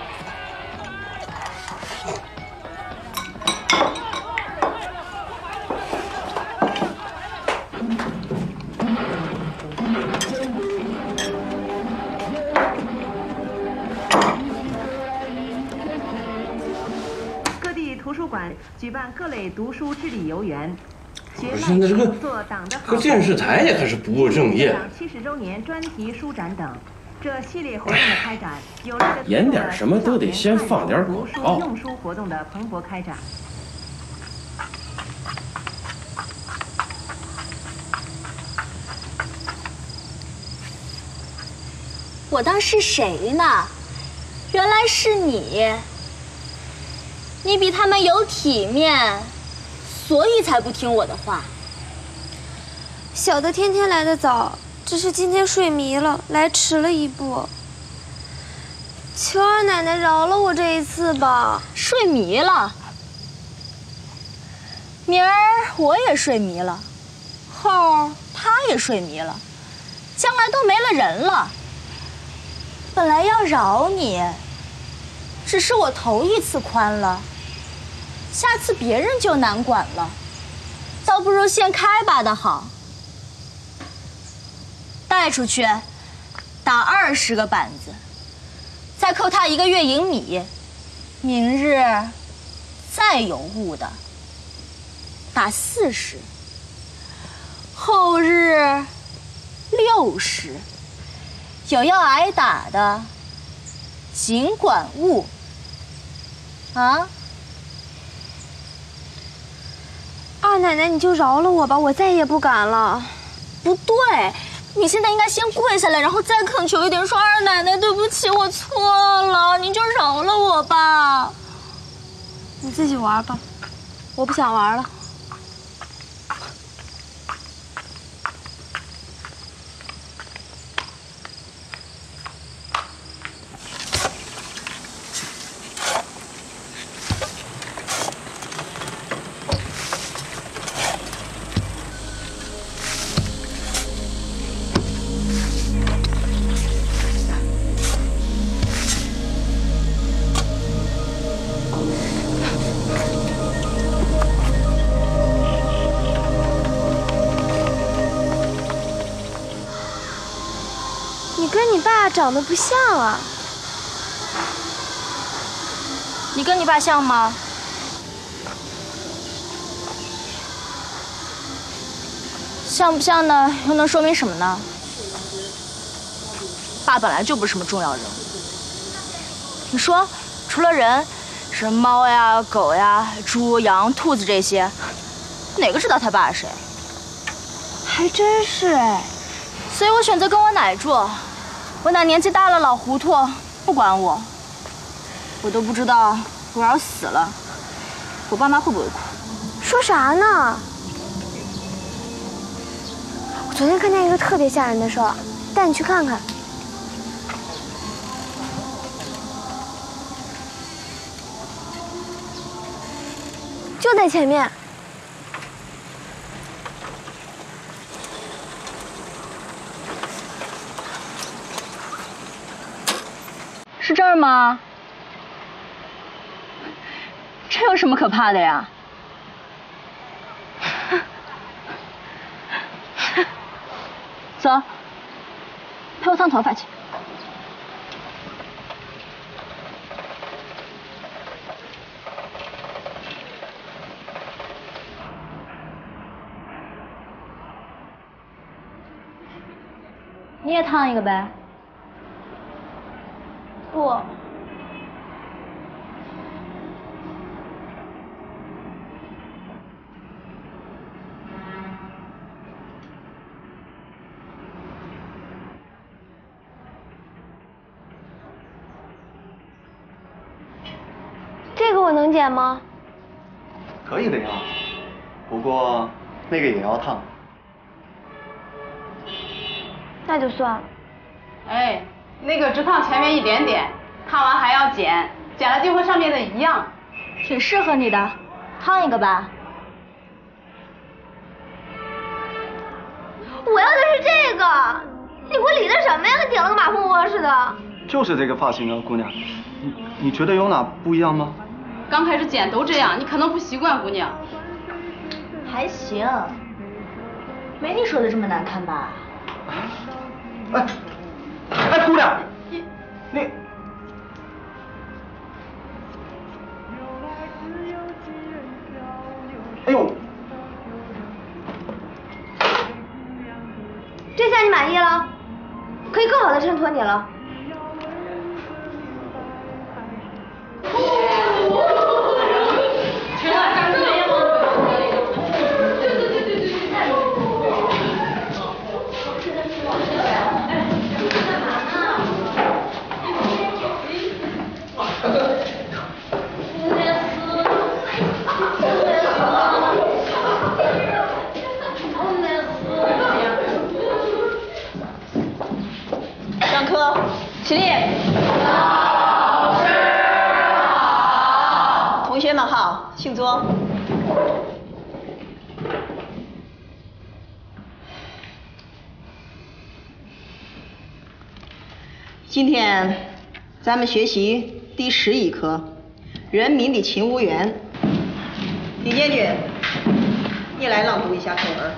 各地图书馆举办各类读书之旅游园。 可是现在这个这个电视台也开始不务正业。 七十周年专题书展等，这系列活动的开展，有力的演点什么都得先放点广告。 用书活动的蓬勃开展。 我当是谁呢？原来是你。你比他们有体面。所以才不听我的话。 小的天天来的早，只是今天睡迷了，来迟了一步。求二奶奶饶了我这一次吧。 睡迷了？ 明儿我也睡迷了，后儿他也睡迷了，将来都没了人了。本来要饶你，只是我头一次宽了，下次别人就难管了，倒不如先开吧的好。带出去，打二十个板子，再扣他一个月银米，明日再有误的，打四十，后日六十，有要挨打的，尽管误。啊， 二奶奶，你就饶了我吧，我再也不敢了。 不对，你现在应该先跪下来，然后再恳求一点，说二奶奶对不起，我错了，您就饶了我吧。 你自己玩吧，我不想玩了。你跟你爸长得不像啊。 你跟你爸像吗？像不像呢？又能说明什么呢？爸本来就不是什么重要人物。你说，除了人，是猫呀、狗呀、猪、羊、兔子这些，哪个知道他爸是谁？还真是哎。所以我选择跟我奶住。我奶年纪大了，老糊涂，不管我。我都不知道，我要是死了，我爸妈会不会哭？ 说啥呢？我昨天看见一个特别吓人的事儿，带你去看看。就在前面。 是这儿吗？这有什么可怕的呀？走，陪我烫头发去。你也烫一个呗。不。 这个我能剪吗？ 可以的呀，不过那个也要烫。 那就算了。 哎，那个只烫前面一点点，烫完还要剪，剪了就和上面的一样。 挺适合你的，烫一个吧。 我要的是这个，你给我理的什么呀？跟顶了个马蜂窝似的。 就是这个发型啊，姑娘，你你觉得有哪不一样吗？ 刚开始剪都这样，你可能不习惯，姑娘。 还行，没你说的这么难看吧？ 哎，哎，姑娘，你你，哎呦， 这下你满意了？可以更好的衬托你了。 上课，起立。 老师好。 同学们好，请坐。 今天咱们学习第十一课《人民的勤务员》。李建军，你来朗读一下课文。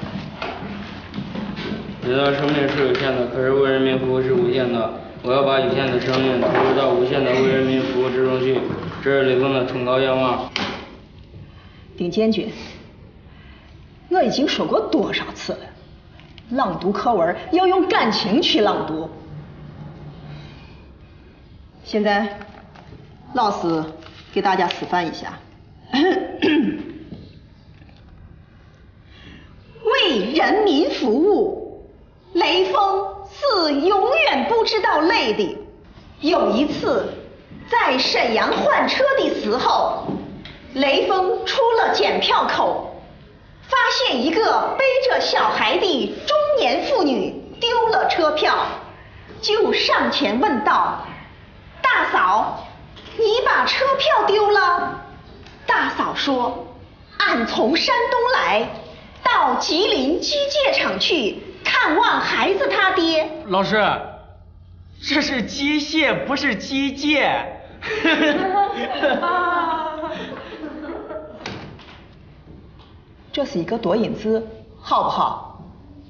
人的生命是有限的，可是为人民服务是无限的。我要把有限的生命投入到无限的为人民服务之中去，这是雷锋的崇高愿望。 丁建军，我已经说过多少次了，朗读课文要用感情去朗读。现在，老师给大家示范一下。为人民服务，雷锋是永远不知道累的。有一次，在沈阳换车的时候，雷锋出了检票口，发现一个背着小孩的中年妇女丢了车票，就上前问道：“大嫂，你把车票丢了？”大嫂说：“俺从山东来，到吉林机械厂去看望孩子他爹。” 老师，这是机械，不是机械。 这是一个多音字，好不好？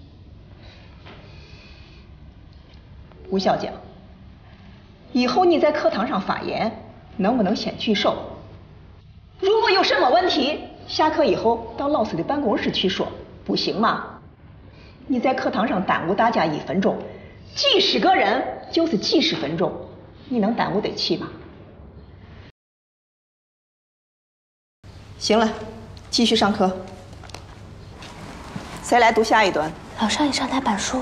吴小姐，以后你在课堂上发言，能不能先举手？如果有什么问题，下课以后到老师的办公室去说，不行吗？你在课堂上耽误大家一分钟，几十个人就是几十分钟，你能耽误得起吗？行了，继续上课。谁来读下一段？ 老少爷上台板书。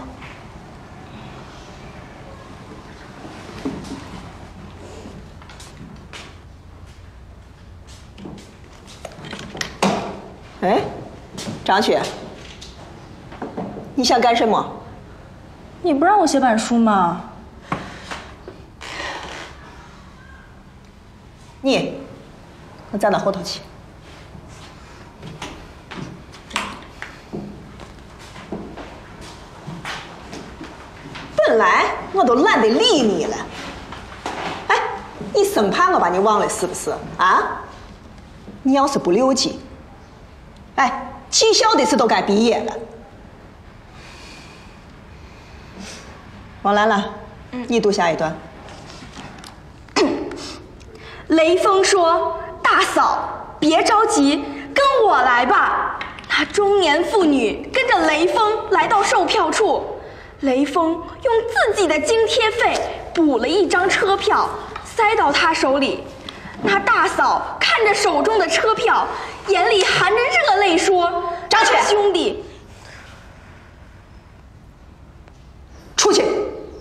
哎，张雪，你想干什么？ 你不让我写板书吗？ 你，我站到后头去。本来我都懒得理你了，哎，你生怕我把你忘了是不是啊？你要是不留级，哎，技校的是都该毕业了。王兰兰，嗯、你读下一段。 雷锋说：“大嫂，别着急，跟我来吧。”那中年妇女跟着雷锋来到售票处。雷锋用自己的津贴费补了一张车票，塞到他手里。那大嫂看着手中的车票，眼里含着热泪说：“ 张雪， 兄弟， 出去！”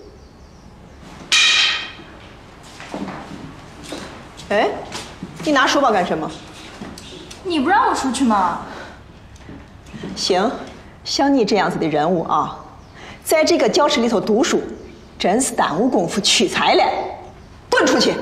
哎，你拿书包干什么？ 你不让我出去吗？ 行，像你这样子的人物啊，在这个教室里头读书，真是耽误功夫取材了，滚出去！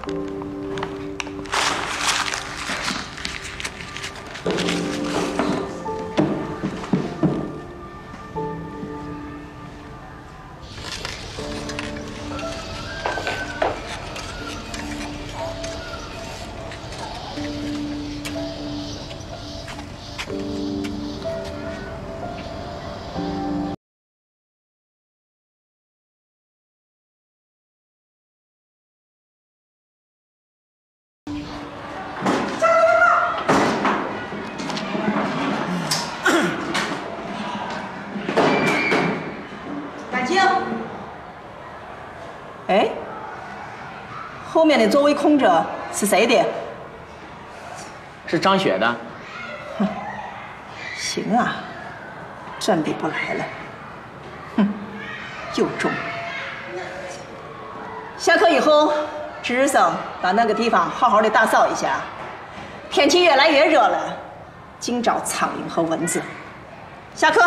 哎，后面的座位空着，是谁的？ 是张雪的。 哼，行啊，真的不来了。哼，又中。下课以后，值日生把那个地方好好的打扫一下。天气越来越热了，净招苍蝇和蚊子。下课。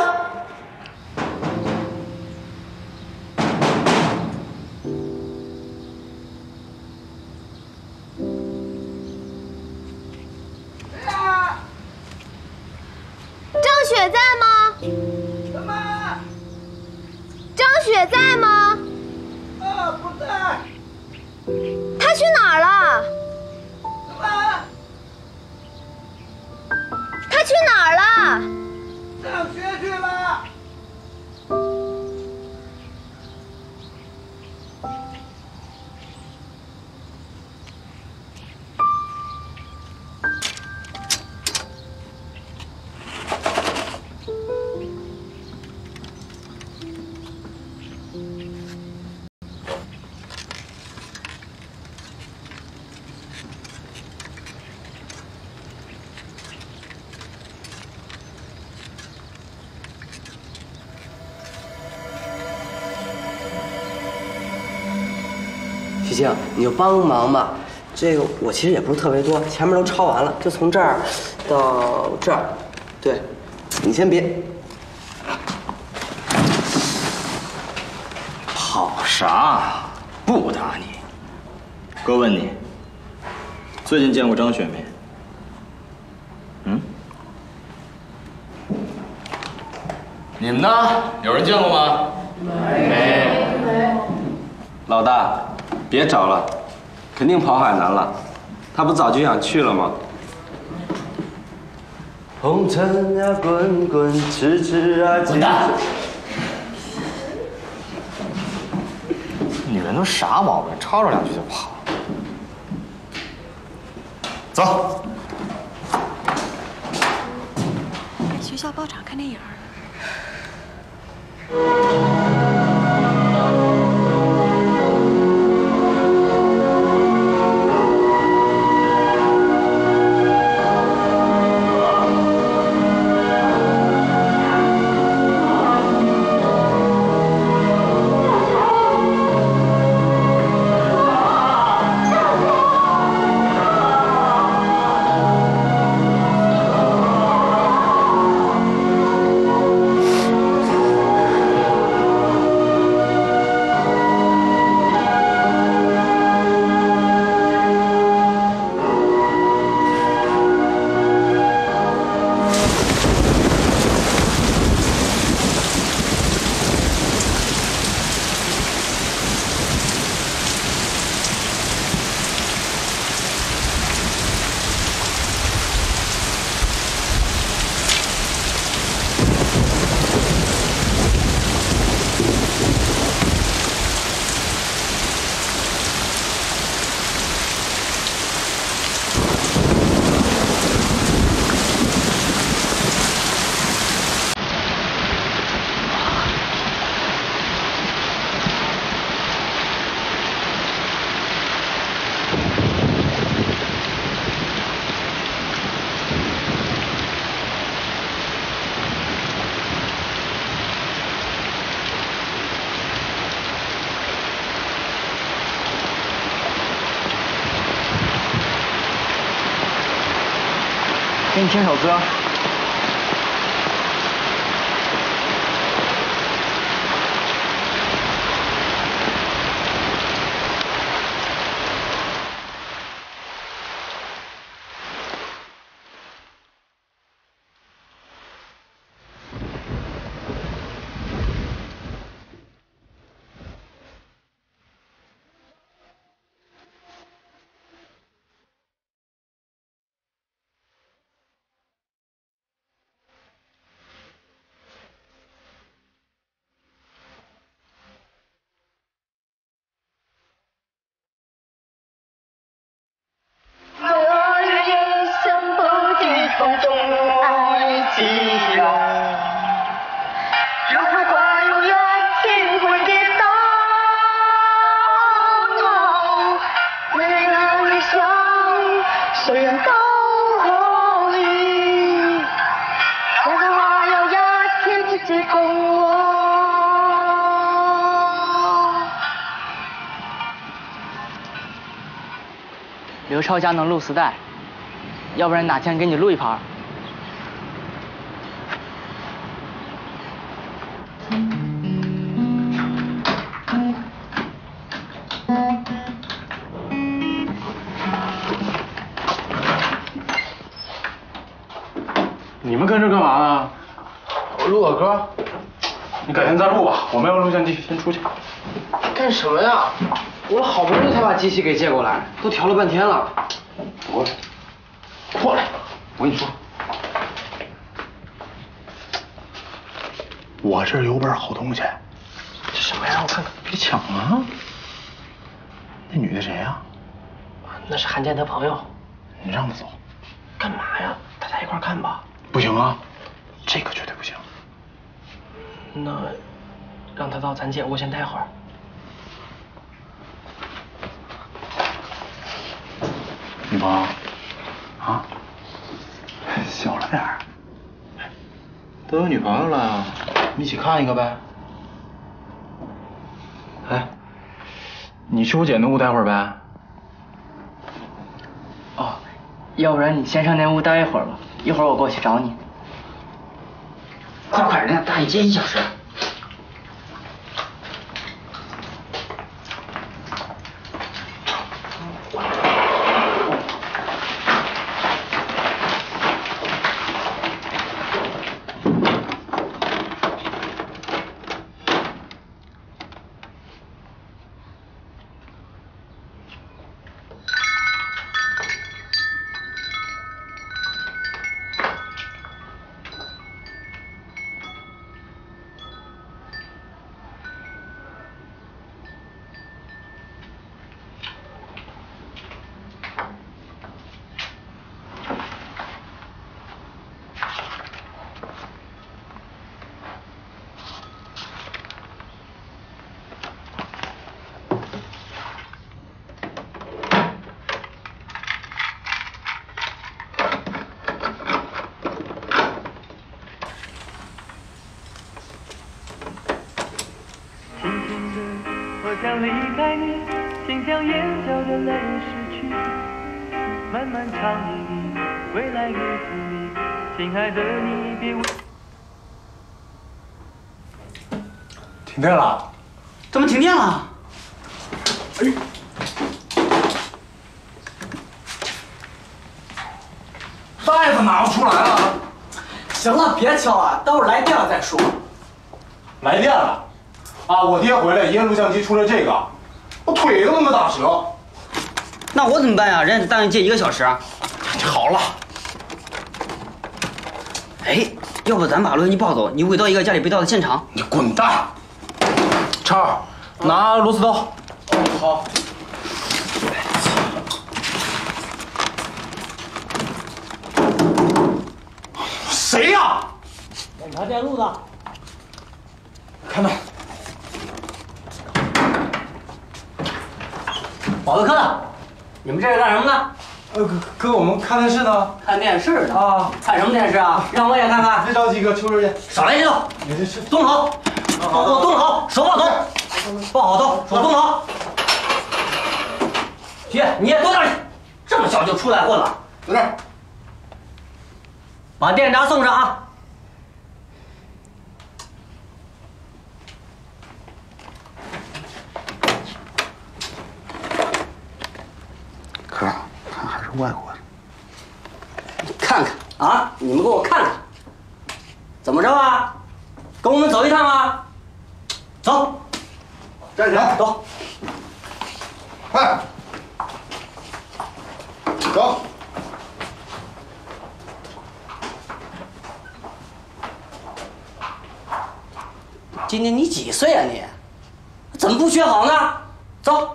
张雪在吗？ 什么？ 张雪在吗？ 啊，不在。 她去哪儿了？ 什么？ 她去哪儿了？ 上学去了。 徐静，你就帮个忙吧。这个我其实也不是特别多，前面都抄完了，就从这儿到这儿。对，你先别跑啥？不打你。哥问你，最近见过张雪没？嗯？你们呢？有人见过吗？没。 老大，别找了，肯定跑海南了。他不早就想去了吗？红尘呀滚滚，痴痴啊！ 滚蛋！女人都啥毛病？吵吵两句就跑。走。 学校包场看电影。 给你听首歌。 刘超家能录磁带，要不然哪天给你录一盘。 你们跟着干嘛呢？我录个歌。你改天再录吧，我没有录像机，先出去。 干什么呀？我好不容易才把机器给借过来，都调了半天了。 过来，过来，我跟你说，我这儿有本好东西。这什么呀？让我看看，别抢啊！那女的谁呀？ 那是韩建的朋友。 你让她走。 干嘛呀？大家一块看吧。 不行啊，这个绝对不行。 那让他到咱姐屋先待会儿。 女朋友啊，小了点儿。都有女朋友了，一起看一个呗。哎，你去我姐那屋待会儿呗。 哦，要不然你先上那屋待一会儿吧，一会儿我过去找你。 快快，人家大姨接一小时。 我想离开你，请将眼角的泪拭去。漫漫长夜里，未来日子里，亲爱的你别为。 停电了？ 怎么停电了？ 哎，袋子拿不出来了。 行了，别敲了，待会儿来电了再说。 来电了。啊！我爹回来，一按录像机出来这个，我腿都他妈打折。 那我怎么办呀？人家只答应借一个小时。 好了。 哎，要不咱把录像机抱走，你伪造一个家里被盗的现场？ 你滚蛋！超，拿螺丝刀。哦，好。谁呀？ 检查电路的。 开门。 保卫科的，你们这是干什么呢？ 呃，哥哥，我们看电视呢。 看电视呢？ 啊， 看什么电视啊？让我也看看。 别着急，哥，秋儿去。 少来这个。 你这是动手，我动好，手抱头，抱好头，手动好。去，你也坐那里，这么小就出来混了。 在这儿。 把电闸送上啊。 哥，看还是外国的。 看看啊，你们给我看看，怎么着啊？跟我们走一趟啊？走， 站起来， 走。 快，走。 今年你几岁啊你？怎么不学好呢？走。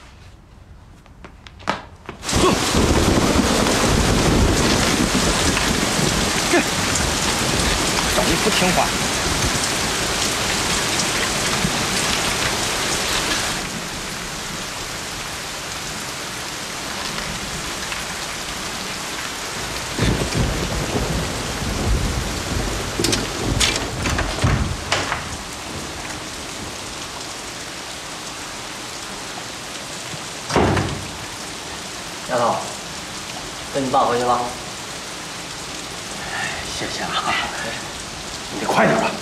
找你不听话。 丫头。 抱回去吧。 谢谢啊，你得快点吧。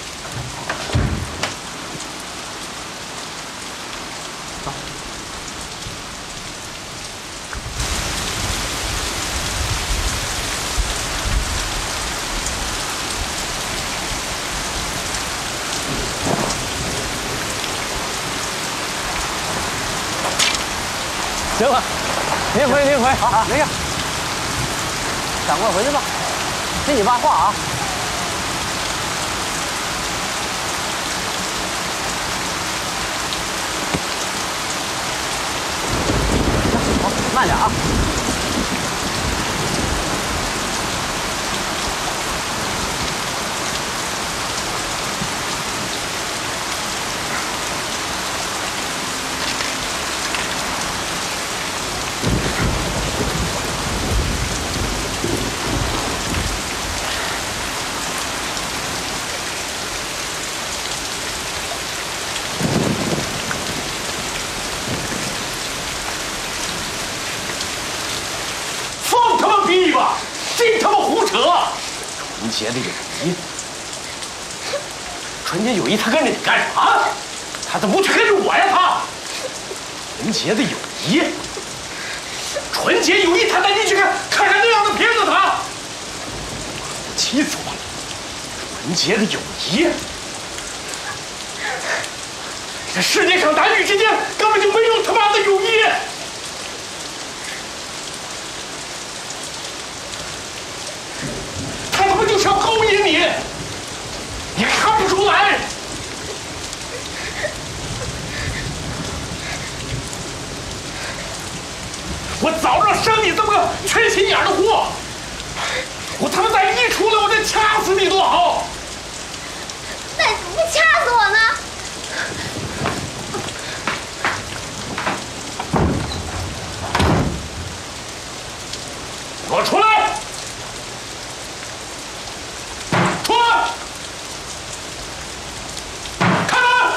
行了，您回您回，好，没事。赶快回去吧，听你爸话啊。好，慢点啊。 真他妈胡扯！纯洁的友谊，纯洁友谊，他跟着你干啥？他怎么不去跟着我呀？他纯洁的友谊，纯洁友谊，他带你去看看看那样的片子，他气死我了！纯洁的友谊，这世界上男女之间根本就没有他妈的友谊。他他妈就是要勾引你，你看不出来？我早知道生你这么个缺心眼的货，我他妈再一出来我就掐死你多好！ 那你不掐死我呢？ 给我出来！出来！开门！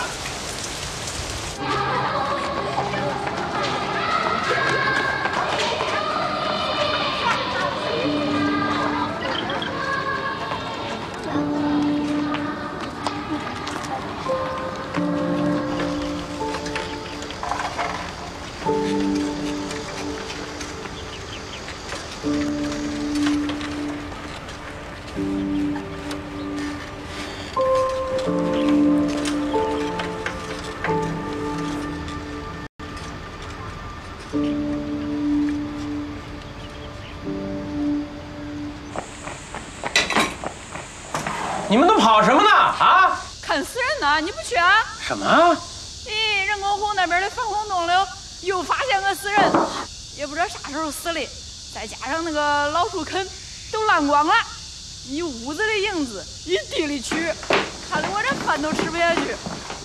你们都跑什么呢？啊！ 看死人呢，你不去啊？ 什么？ 咦，人工湖那边的防空洞里又发现个死人，也不知道啥时候死的，再加上那个老树啃都烂光了，一屋子的银子一地里取，看得我这饭都吃不下去。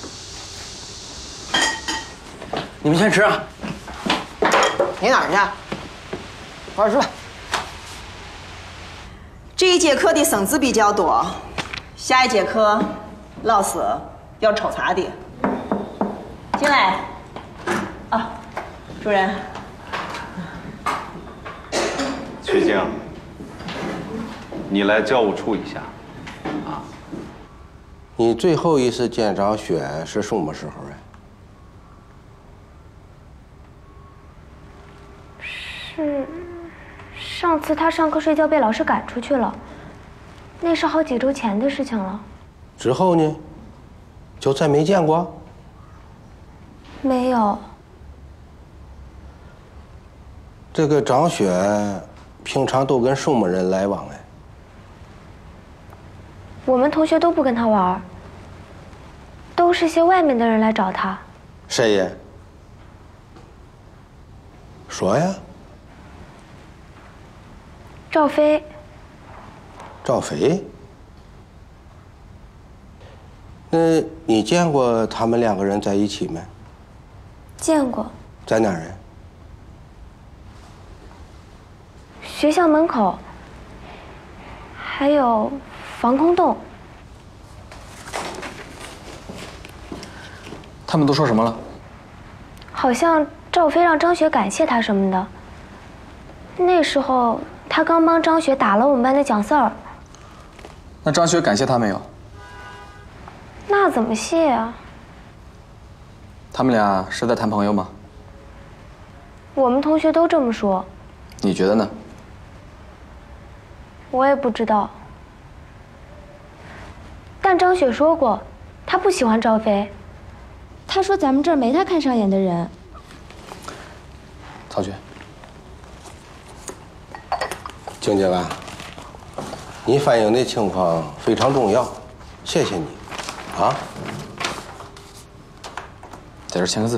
你们先吃啊。你哪儿去？快点吃吧。 这一节课的生字比较多，下一节课老师要抽查的。进来。啊，主任。 曲静，你来教务处一下。啊。 你最后一次见张雪是什么时候啊？ 是上次他上课睡觉被老师赶出去了，那是好几周前的事情了。 之后呢？就再没见过？ 没有。 这个张雪平常都跟什么人来往哎？ 我们同学都不跟他玩，都是些外面的人来找他。 谁呀？说呀。 赵飞。 赵飞？那你见过他们两个人在一起没？ 见过。 在哪儿啊？ 学校门口，还有防空洞。 他们都说什么了？ 好像赵飞让张雪感谢他什么的。 那时候他刚帮张雪打了我们班的奖四儿。 那张雪感谢他没有？ 那怎么谢啊？ 他们俩是在谈朋友吗？ 我们同学都这么说。 你觉得呢？ 我也不知道。但张雪说过，她不喜欢赵飞。她说咱们这儿没她看上眼的人。 曹雪， 静静啊，你反映的情况非常重要，谢谢你，啊。 在这签个字。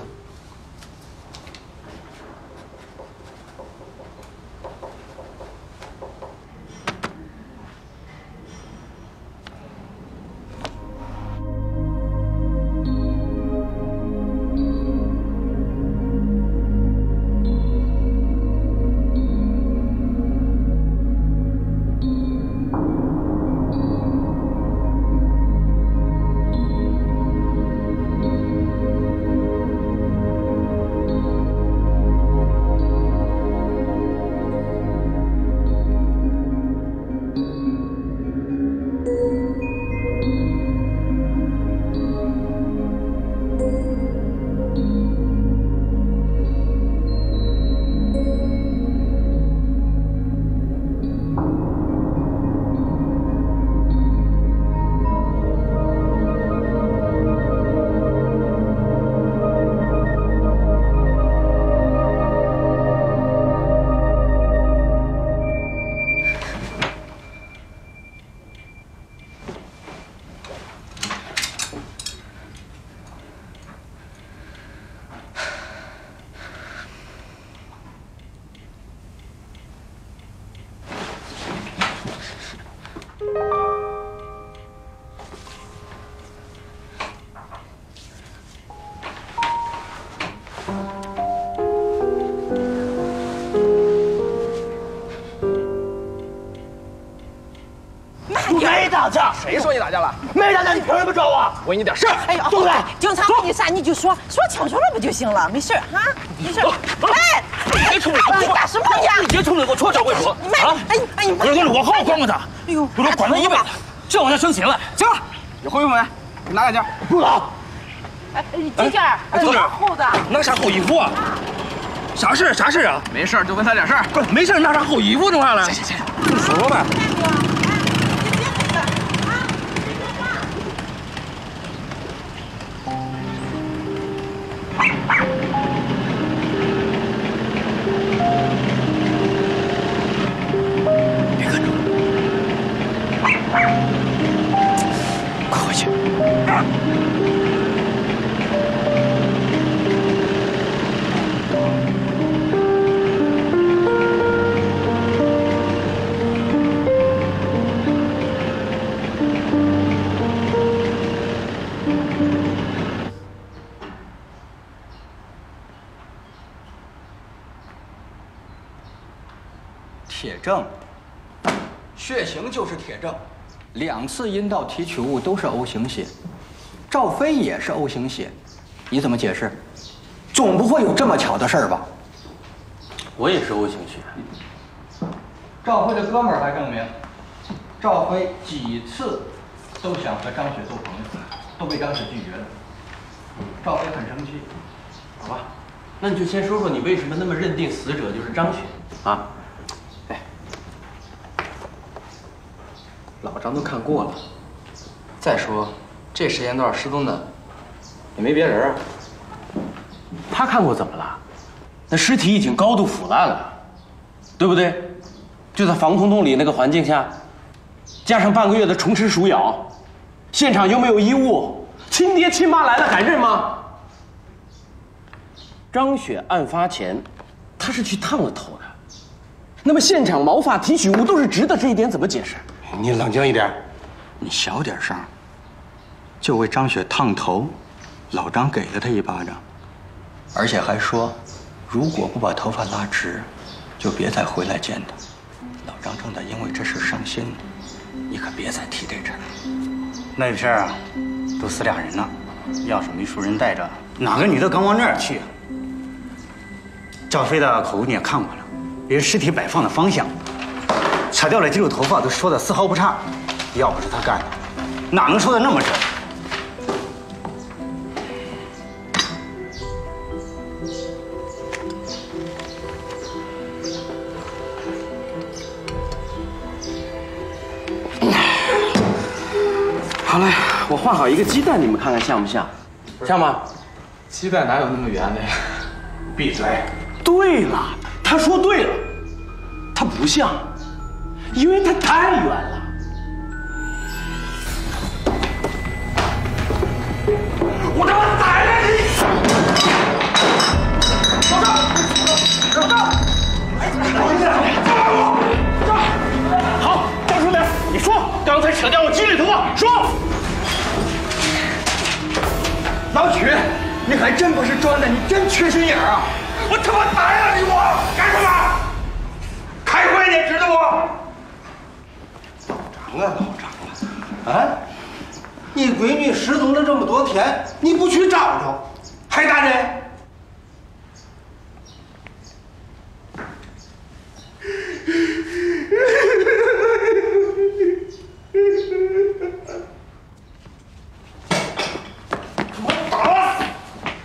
没打架， 谁说你打架了？ 没打架，你凭什么抓我？ 我问你点事儿。 哎呦， 对不对？ 警察问你啥你就说，说清楚了不就行了？没事哈，没事。哎， 别冲着我！你干什么呀？ 你别冲着我戳小贵妇啊！ 哎哎， 不是，我好好管管他。 哎呦， 我说管他一辈子，这往下生情了。 行了，有后衣服没？你拿两件。 不拿。 哎，这件儿拿厚的。 拿啥厚衣服啊？啥事？啥事啊？ 没事，就问他点事儿。 不是，没事，拿啥厚衣服弄啥了？ 行行行， 你说说呗。 别跟着我，快回去。 铁证，血型就是铁证，两次阴道提取物都是 O 型血，赵飞也是 O 型血，你怎么解释？总不会有这么巧的事儿吧？ 我也是 O 型血。 赵飞的哥们儿还证明，赵飞几次都想和张雪做朋友，都被张雪拒绝了。赵飞很生气。 好吧，那你就先说说你为什么那么认定死者就是张雪啊？老张都看过了。再说，这时间段失踪的也没别人啊。他看过怎么了？那尸体已经高度腐烂了，对不对？就在防空洞里那个环境下，加上半个月的虫吃鼠咬，现场又没有衣物，亲爹亲妈来了还认吗？张雪案发前，她是去烫了头的。那么现场毛发提取物都是直的，这一点怎么解释？ 你冷静一点，你小点声。就为张雪烫头，老张给了他一巴掌，而且还说，如果不把头发拉直，就别再回来见他。老张正在因为这事伤心呢，你可别再提这事儿。 那片儿啊，都死俩人了，要是没熟人带着，哪个女的敢往那儿去？赵飞的口供你也看过了， 连尸体摆放的方向，扯掉了几缕头发都说的丝毫不差。要不是他干的，哪能说的那么准？ 好嘞，我画好一个鸡蛋，你们看看像不像？像吗？ 鸡蛋哪有那么圆的呀？ 闭嘴！对了，他说对了，它不像，因为它太圆了。我他妈宰了你！老张，老张，好，大声点！你说，刚才扯掉我几缕头发，说。老曲，你还真不是装的，你真缺心眼啊！我他妈宰了你！我干什么？开会你知道不？ 老张啊，老张啊，啊！你闺女失踪了这么多天，你不去找找，还打人？ 我打死！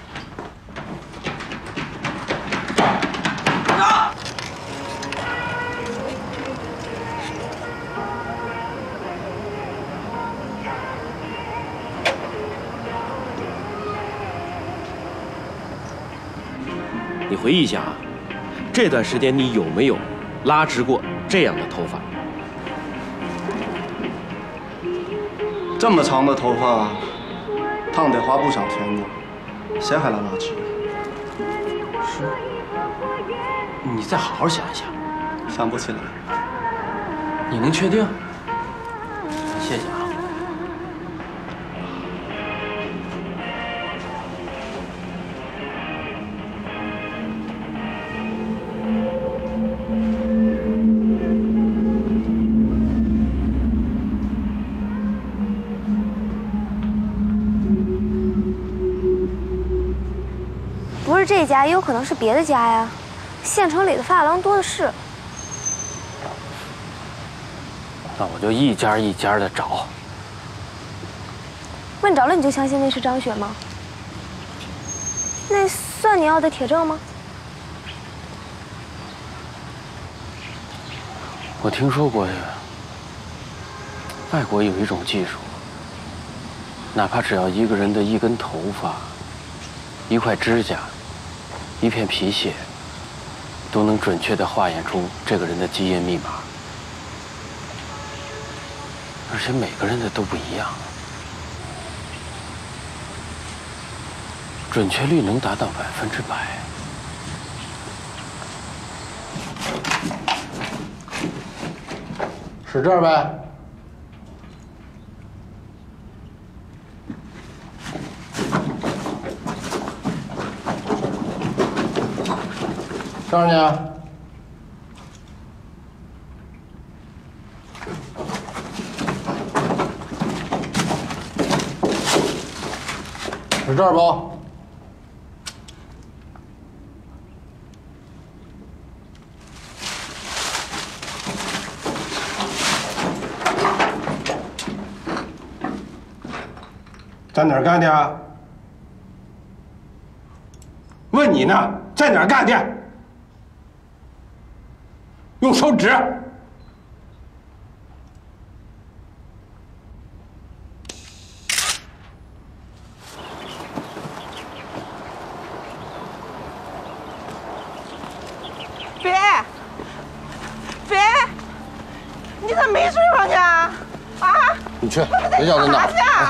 你回忆一下啊，这段时间你有没有拉直过这样的头发？ 这么长的头发，烫得花不少钱呢，谁还来拉直？ 是，你再好好想一想。 想不起来。 你能确定？谢谢啊。 不是这家，也有可能是别的家呀。县城里的发廊多的是。 那我就一家一家的找。 问着了你就相信那是张雪吗？那算你要的铁证吗？ 我听说过呀，外国有一种技术，哪怕只要一个人的一根头发、一块指甲、一片皮屑，都能准确地化验出这个人的基因密码，而且每个人的都不一样，准确率能达到百分之百。 是这儿呗？这儿呢？是这儿不？ 在哪儿干的啊？问你呢，在哪儿干的？用手指。 别，别，你咋没睡上去啊？啊？ 你去，别叫人打。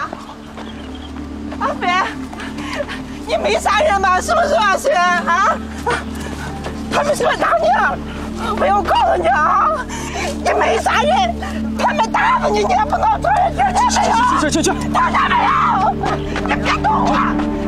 阿飞，你没杀人吧？是不是阿飞啊？他们是不是打你？我要告诉你啊！你没杀人，他们打死你，你也不能承认，听见没有？ 去去去！ 听见没有？你别动我！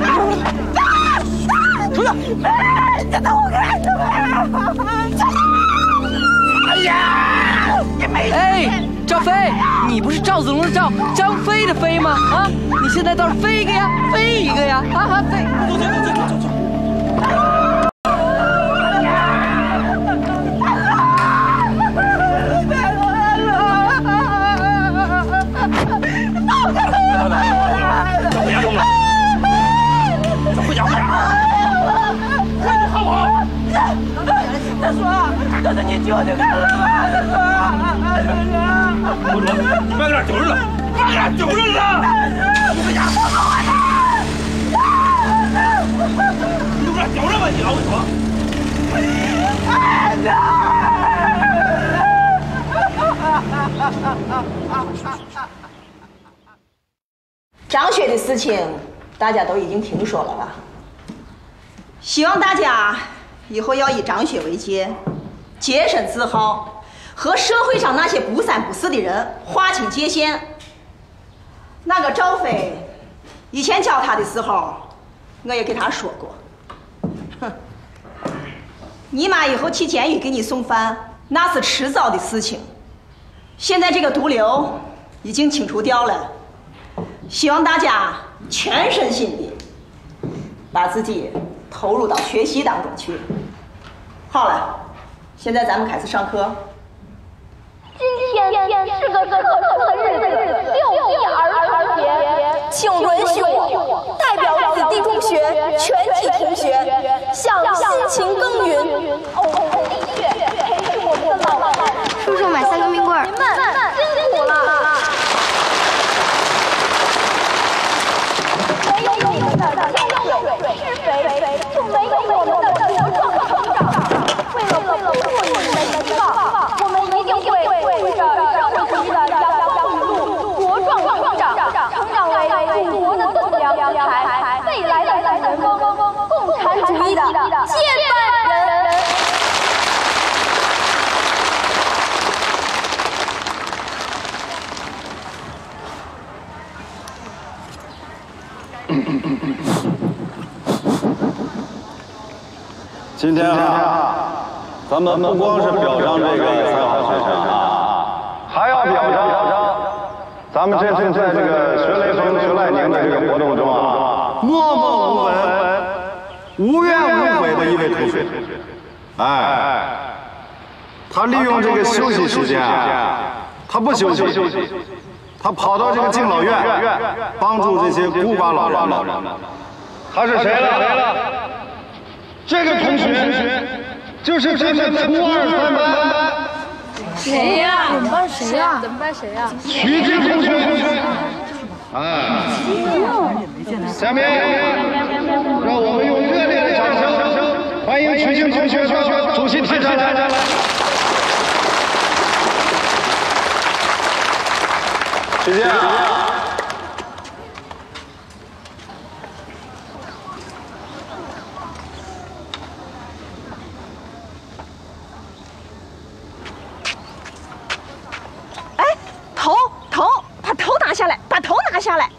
出去！你等我看着没？哎呀！你没杀人！ 哎，赵飞，你不是赵子龙的赵，张飞的飞吗？啊，你现在倒是飞一个呀，飞一个呀！啊啊，飞！走走走走走走。 点丢人了，哪点丢人了？你们家我走啊！你有点丢人吧你？我跟你说。哎呀！张雪的事情大家都已经听说了吧？希望大家以后要以张雪为戒，洁身自好，和社会上那些不三不四的人划清界限。那个赵飞以前教他的时候，我也给他说过，哼，你妈以后去监狱给你送饭，那是迟早的事情。现在这个毒瘤已经清除掉了，希望大家全身心的把自己投入到学习当中去。好了，现在咱们开始上课。 今天是个特殊的日子，六一儿童节，请允许我代表子弟中学全体同学，向辛勤耕耘、呕苦沥血培训我们的老师。 叔叔买三个冰棍儿， 你们辛苦了。没有你们的天水施肥，就没有我们的茁壮成长。为了为了不你们的希望，我们一定会为着社会主义的阳光雨露茁壮成长，成长为祖国的栋梁才，未来的男人翁，共产主义的接班人。 今天啊，咱们不光是表彰这个三好学生啊，还要表彰咱们这次在这个学雷锋、学赖宁的这个活动中啊，默默无闻、无怨无悔的一位同学。哎，他利用这个休息时间啊，他不休息，他跑到这个敬老院帮助这些孤寡老人们。他是谁了？这个同学就是咱们初二三班。 谁呀？ 怎么办？谁呀？ 怎么办？谁呀？ 曲靖同学。哎，下面让我们用热烈的掌声欢迎曲靖同学主席提上来。曲靖。 头头，把头拿下来，把头拿下来。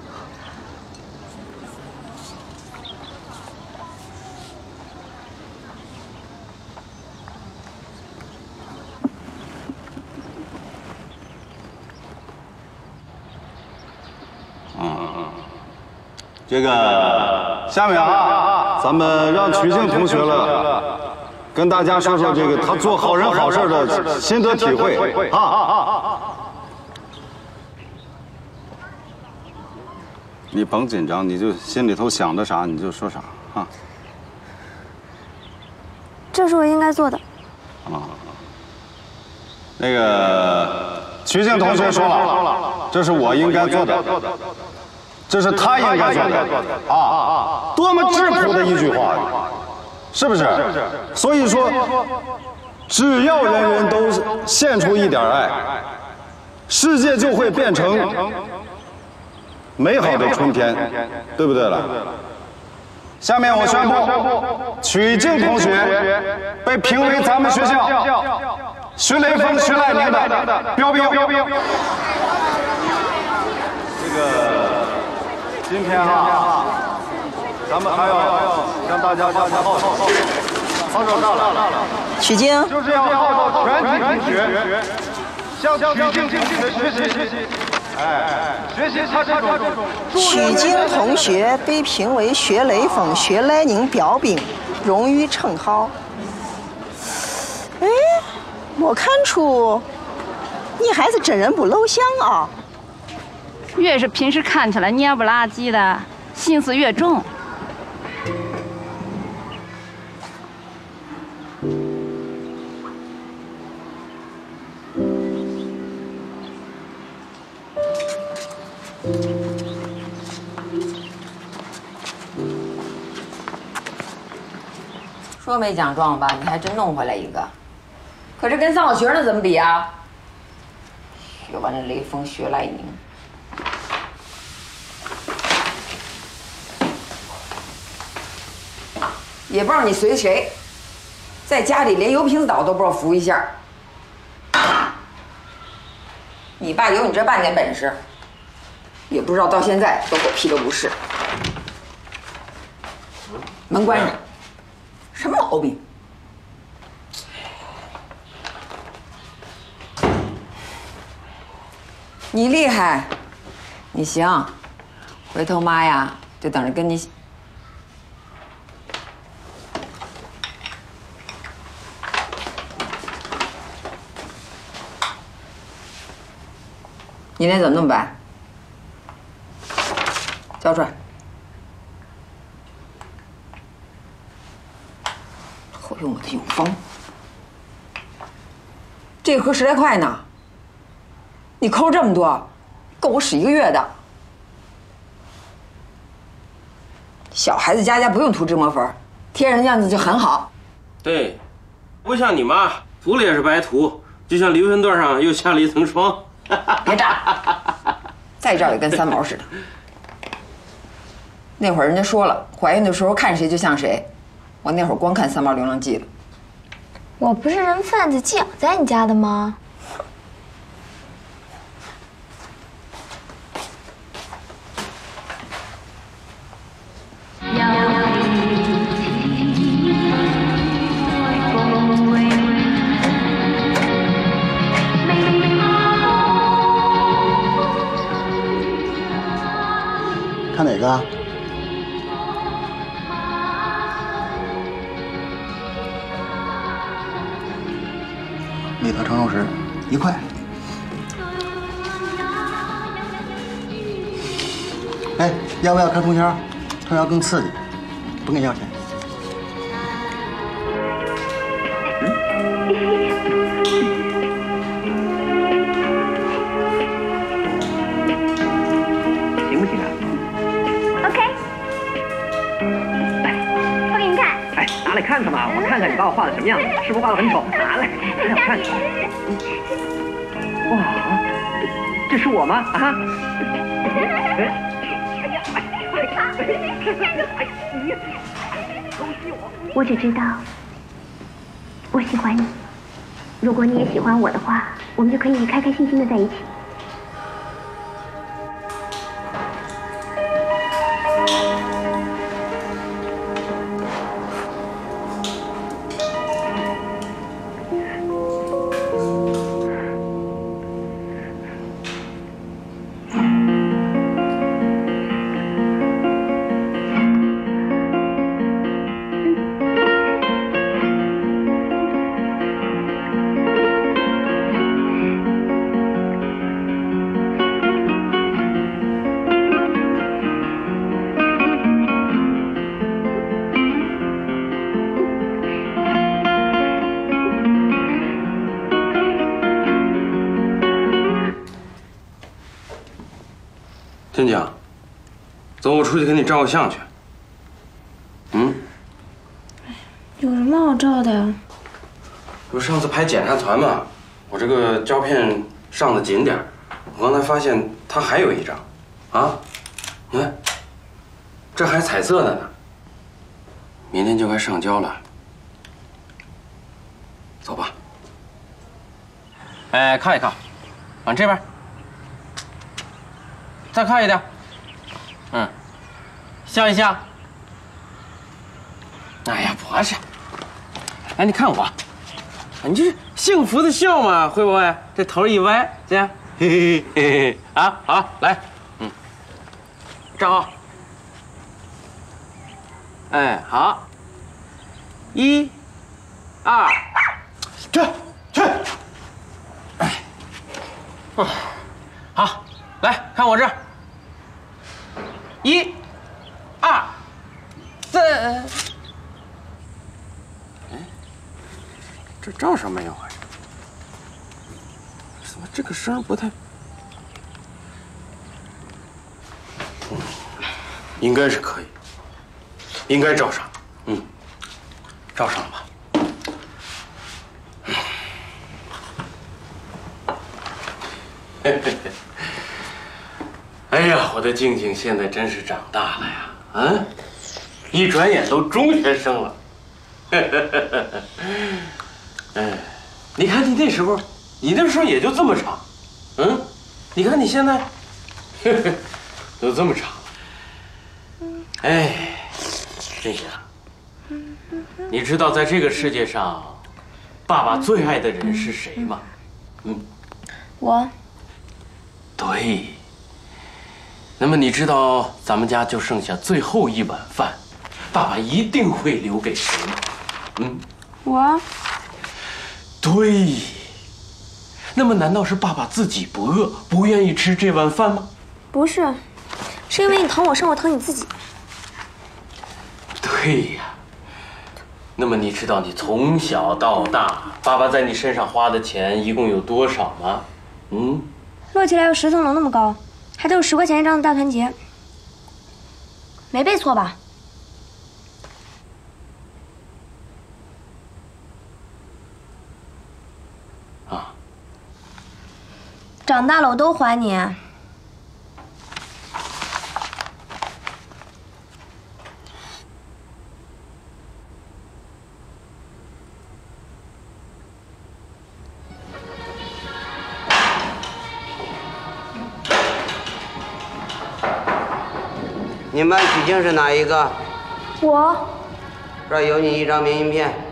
嗯，这个下面啊，咱们让曲靖同学了，跟大家说说这个他做好人好事的心得体会啊。你甭紧张，你就心里头想着啥你就说啥啊。 这是我应该做的。 啊，那个曲靖同学说了，这是我应该做的，这是他应该做的啊，多么质朴的一句话，是不是？所以说，只要人人都献出一点爱，世界就会变成美好的春天，对不对了？下面我宣布，曲靖同学被评为咱们学校徐雷锋、徐赖宁的标兵。这个今天啊，咱们还要向大家发下号召，号召大了。 曲靖， 就是要号召全体同学向曲靖同学学习。哎，学习他这种。 曲靖同学被评为学雷锋、学赖宁标兵，荣誉称号。哎，我看出你还是真人不露相啊。 越是平时看起来蔫不拉几的，心思越重。 说没奖状吧，你还真弄回来一个。可是跟上小学的怎么比啊？学完了雷锋，学赖宁。也不知道你随谁，在家里连油瓶子岛都不知道扶一下。你爸有你这半点本事，也不知道到现在都狗屁都不是。门关上，什么毛病？你厉害，你行，回头妈呀就等着跟你。你脸怎么那么白？交出来！偷用我的永丰，这盒十来块呢，你抠这么多，够我使一个月的。小孩子家家不用涂芝麻粉，贴人样子就很好。 对，不像你妈涂了也是白涂，就像离婚段上又下了一层霜。 别炸！再照也跟三毛似的。那会儿人家说了，怀孕的时候看谁就像谁。我那会儿光看《三毛流浪记》了。 我不是人贩子寄养在你家的吗？ 看哪个？里头成肉食，一块。哎，要不要看通宵？通宵更刺激，不跟你要钱。 行不行啊？ OK， 来，我给你看。 哎，拿来看看嘛，我看看你把我画的什么样子，是不是画的很丑？拿来，让我看看。哇，这是我吗？啊？ 我只知道，我喜欢你。如果你也喜欢我的话，我们就可以开开心心的在一起。 天江，走，我出去给你照个相去。嗯， 有什么好照的呀？ 不是上次拍检查团嘛，我这个胶片上的紧点儿，我刚才发现它还有一张，啊，你看，这还彩色的呢。明天就该上胶了，走吧。哎，靠一靠，往这边。 再靠一点，嗯，笑一笑。哎呀，不是，哎，你看我，你这是幸福的笑嘛，会不会？这头一歪，这样，嘿嘿嘿嘿，啊，好，来，嗯，站好，哎，好，一、二，去去，哎，嗯，好。 来看我这儿，一、二、三。哎，这照上没有啊？怎么这个声不太？ 应该是可以，应该照上。嗯，照上了吧？嘿嘿嘿。哎呀，我的静静现在真是长大了呀！啊，一转眼都中学生了。哎，你看你那时候，你那时候也就这么长，嗯，你看你现在，都这么长了。哎，静静，你知道在这个世界上，爸爸最爱的人是谁吗？嗯， 我。 对。那么你知道咱们家就剩下最后一碗饭，爸爸一定会留给谁吗？嗯， 我。 对。那么难道是爸爸自己不饿，不愿意吃这碗饭吗？ 不是，是因为你疼我胜过疼你自己。 对呀。那么你知道你从小到大，爸爸在你身上花的钱一共有多少吗？嗯， 摞起来有十层楼那么高。还都有十块钱一张的大团结，没背错吧？ 啊！ 长大了我都还你。 你们班曲靖是哪一个？ 我。 这儿有你一张明信片。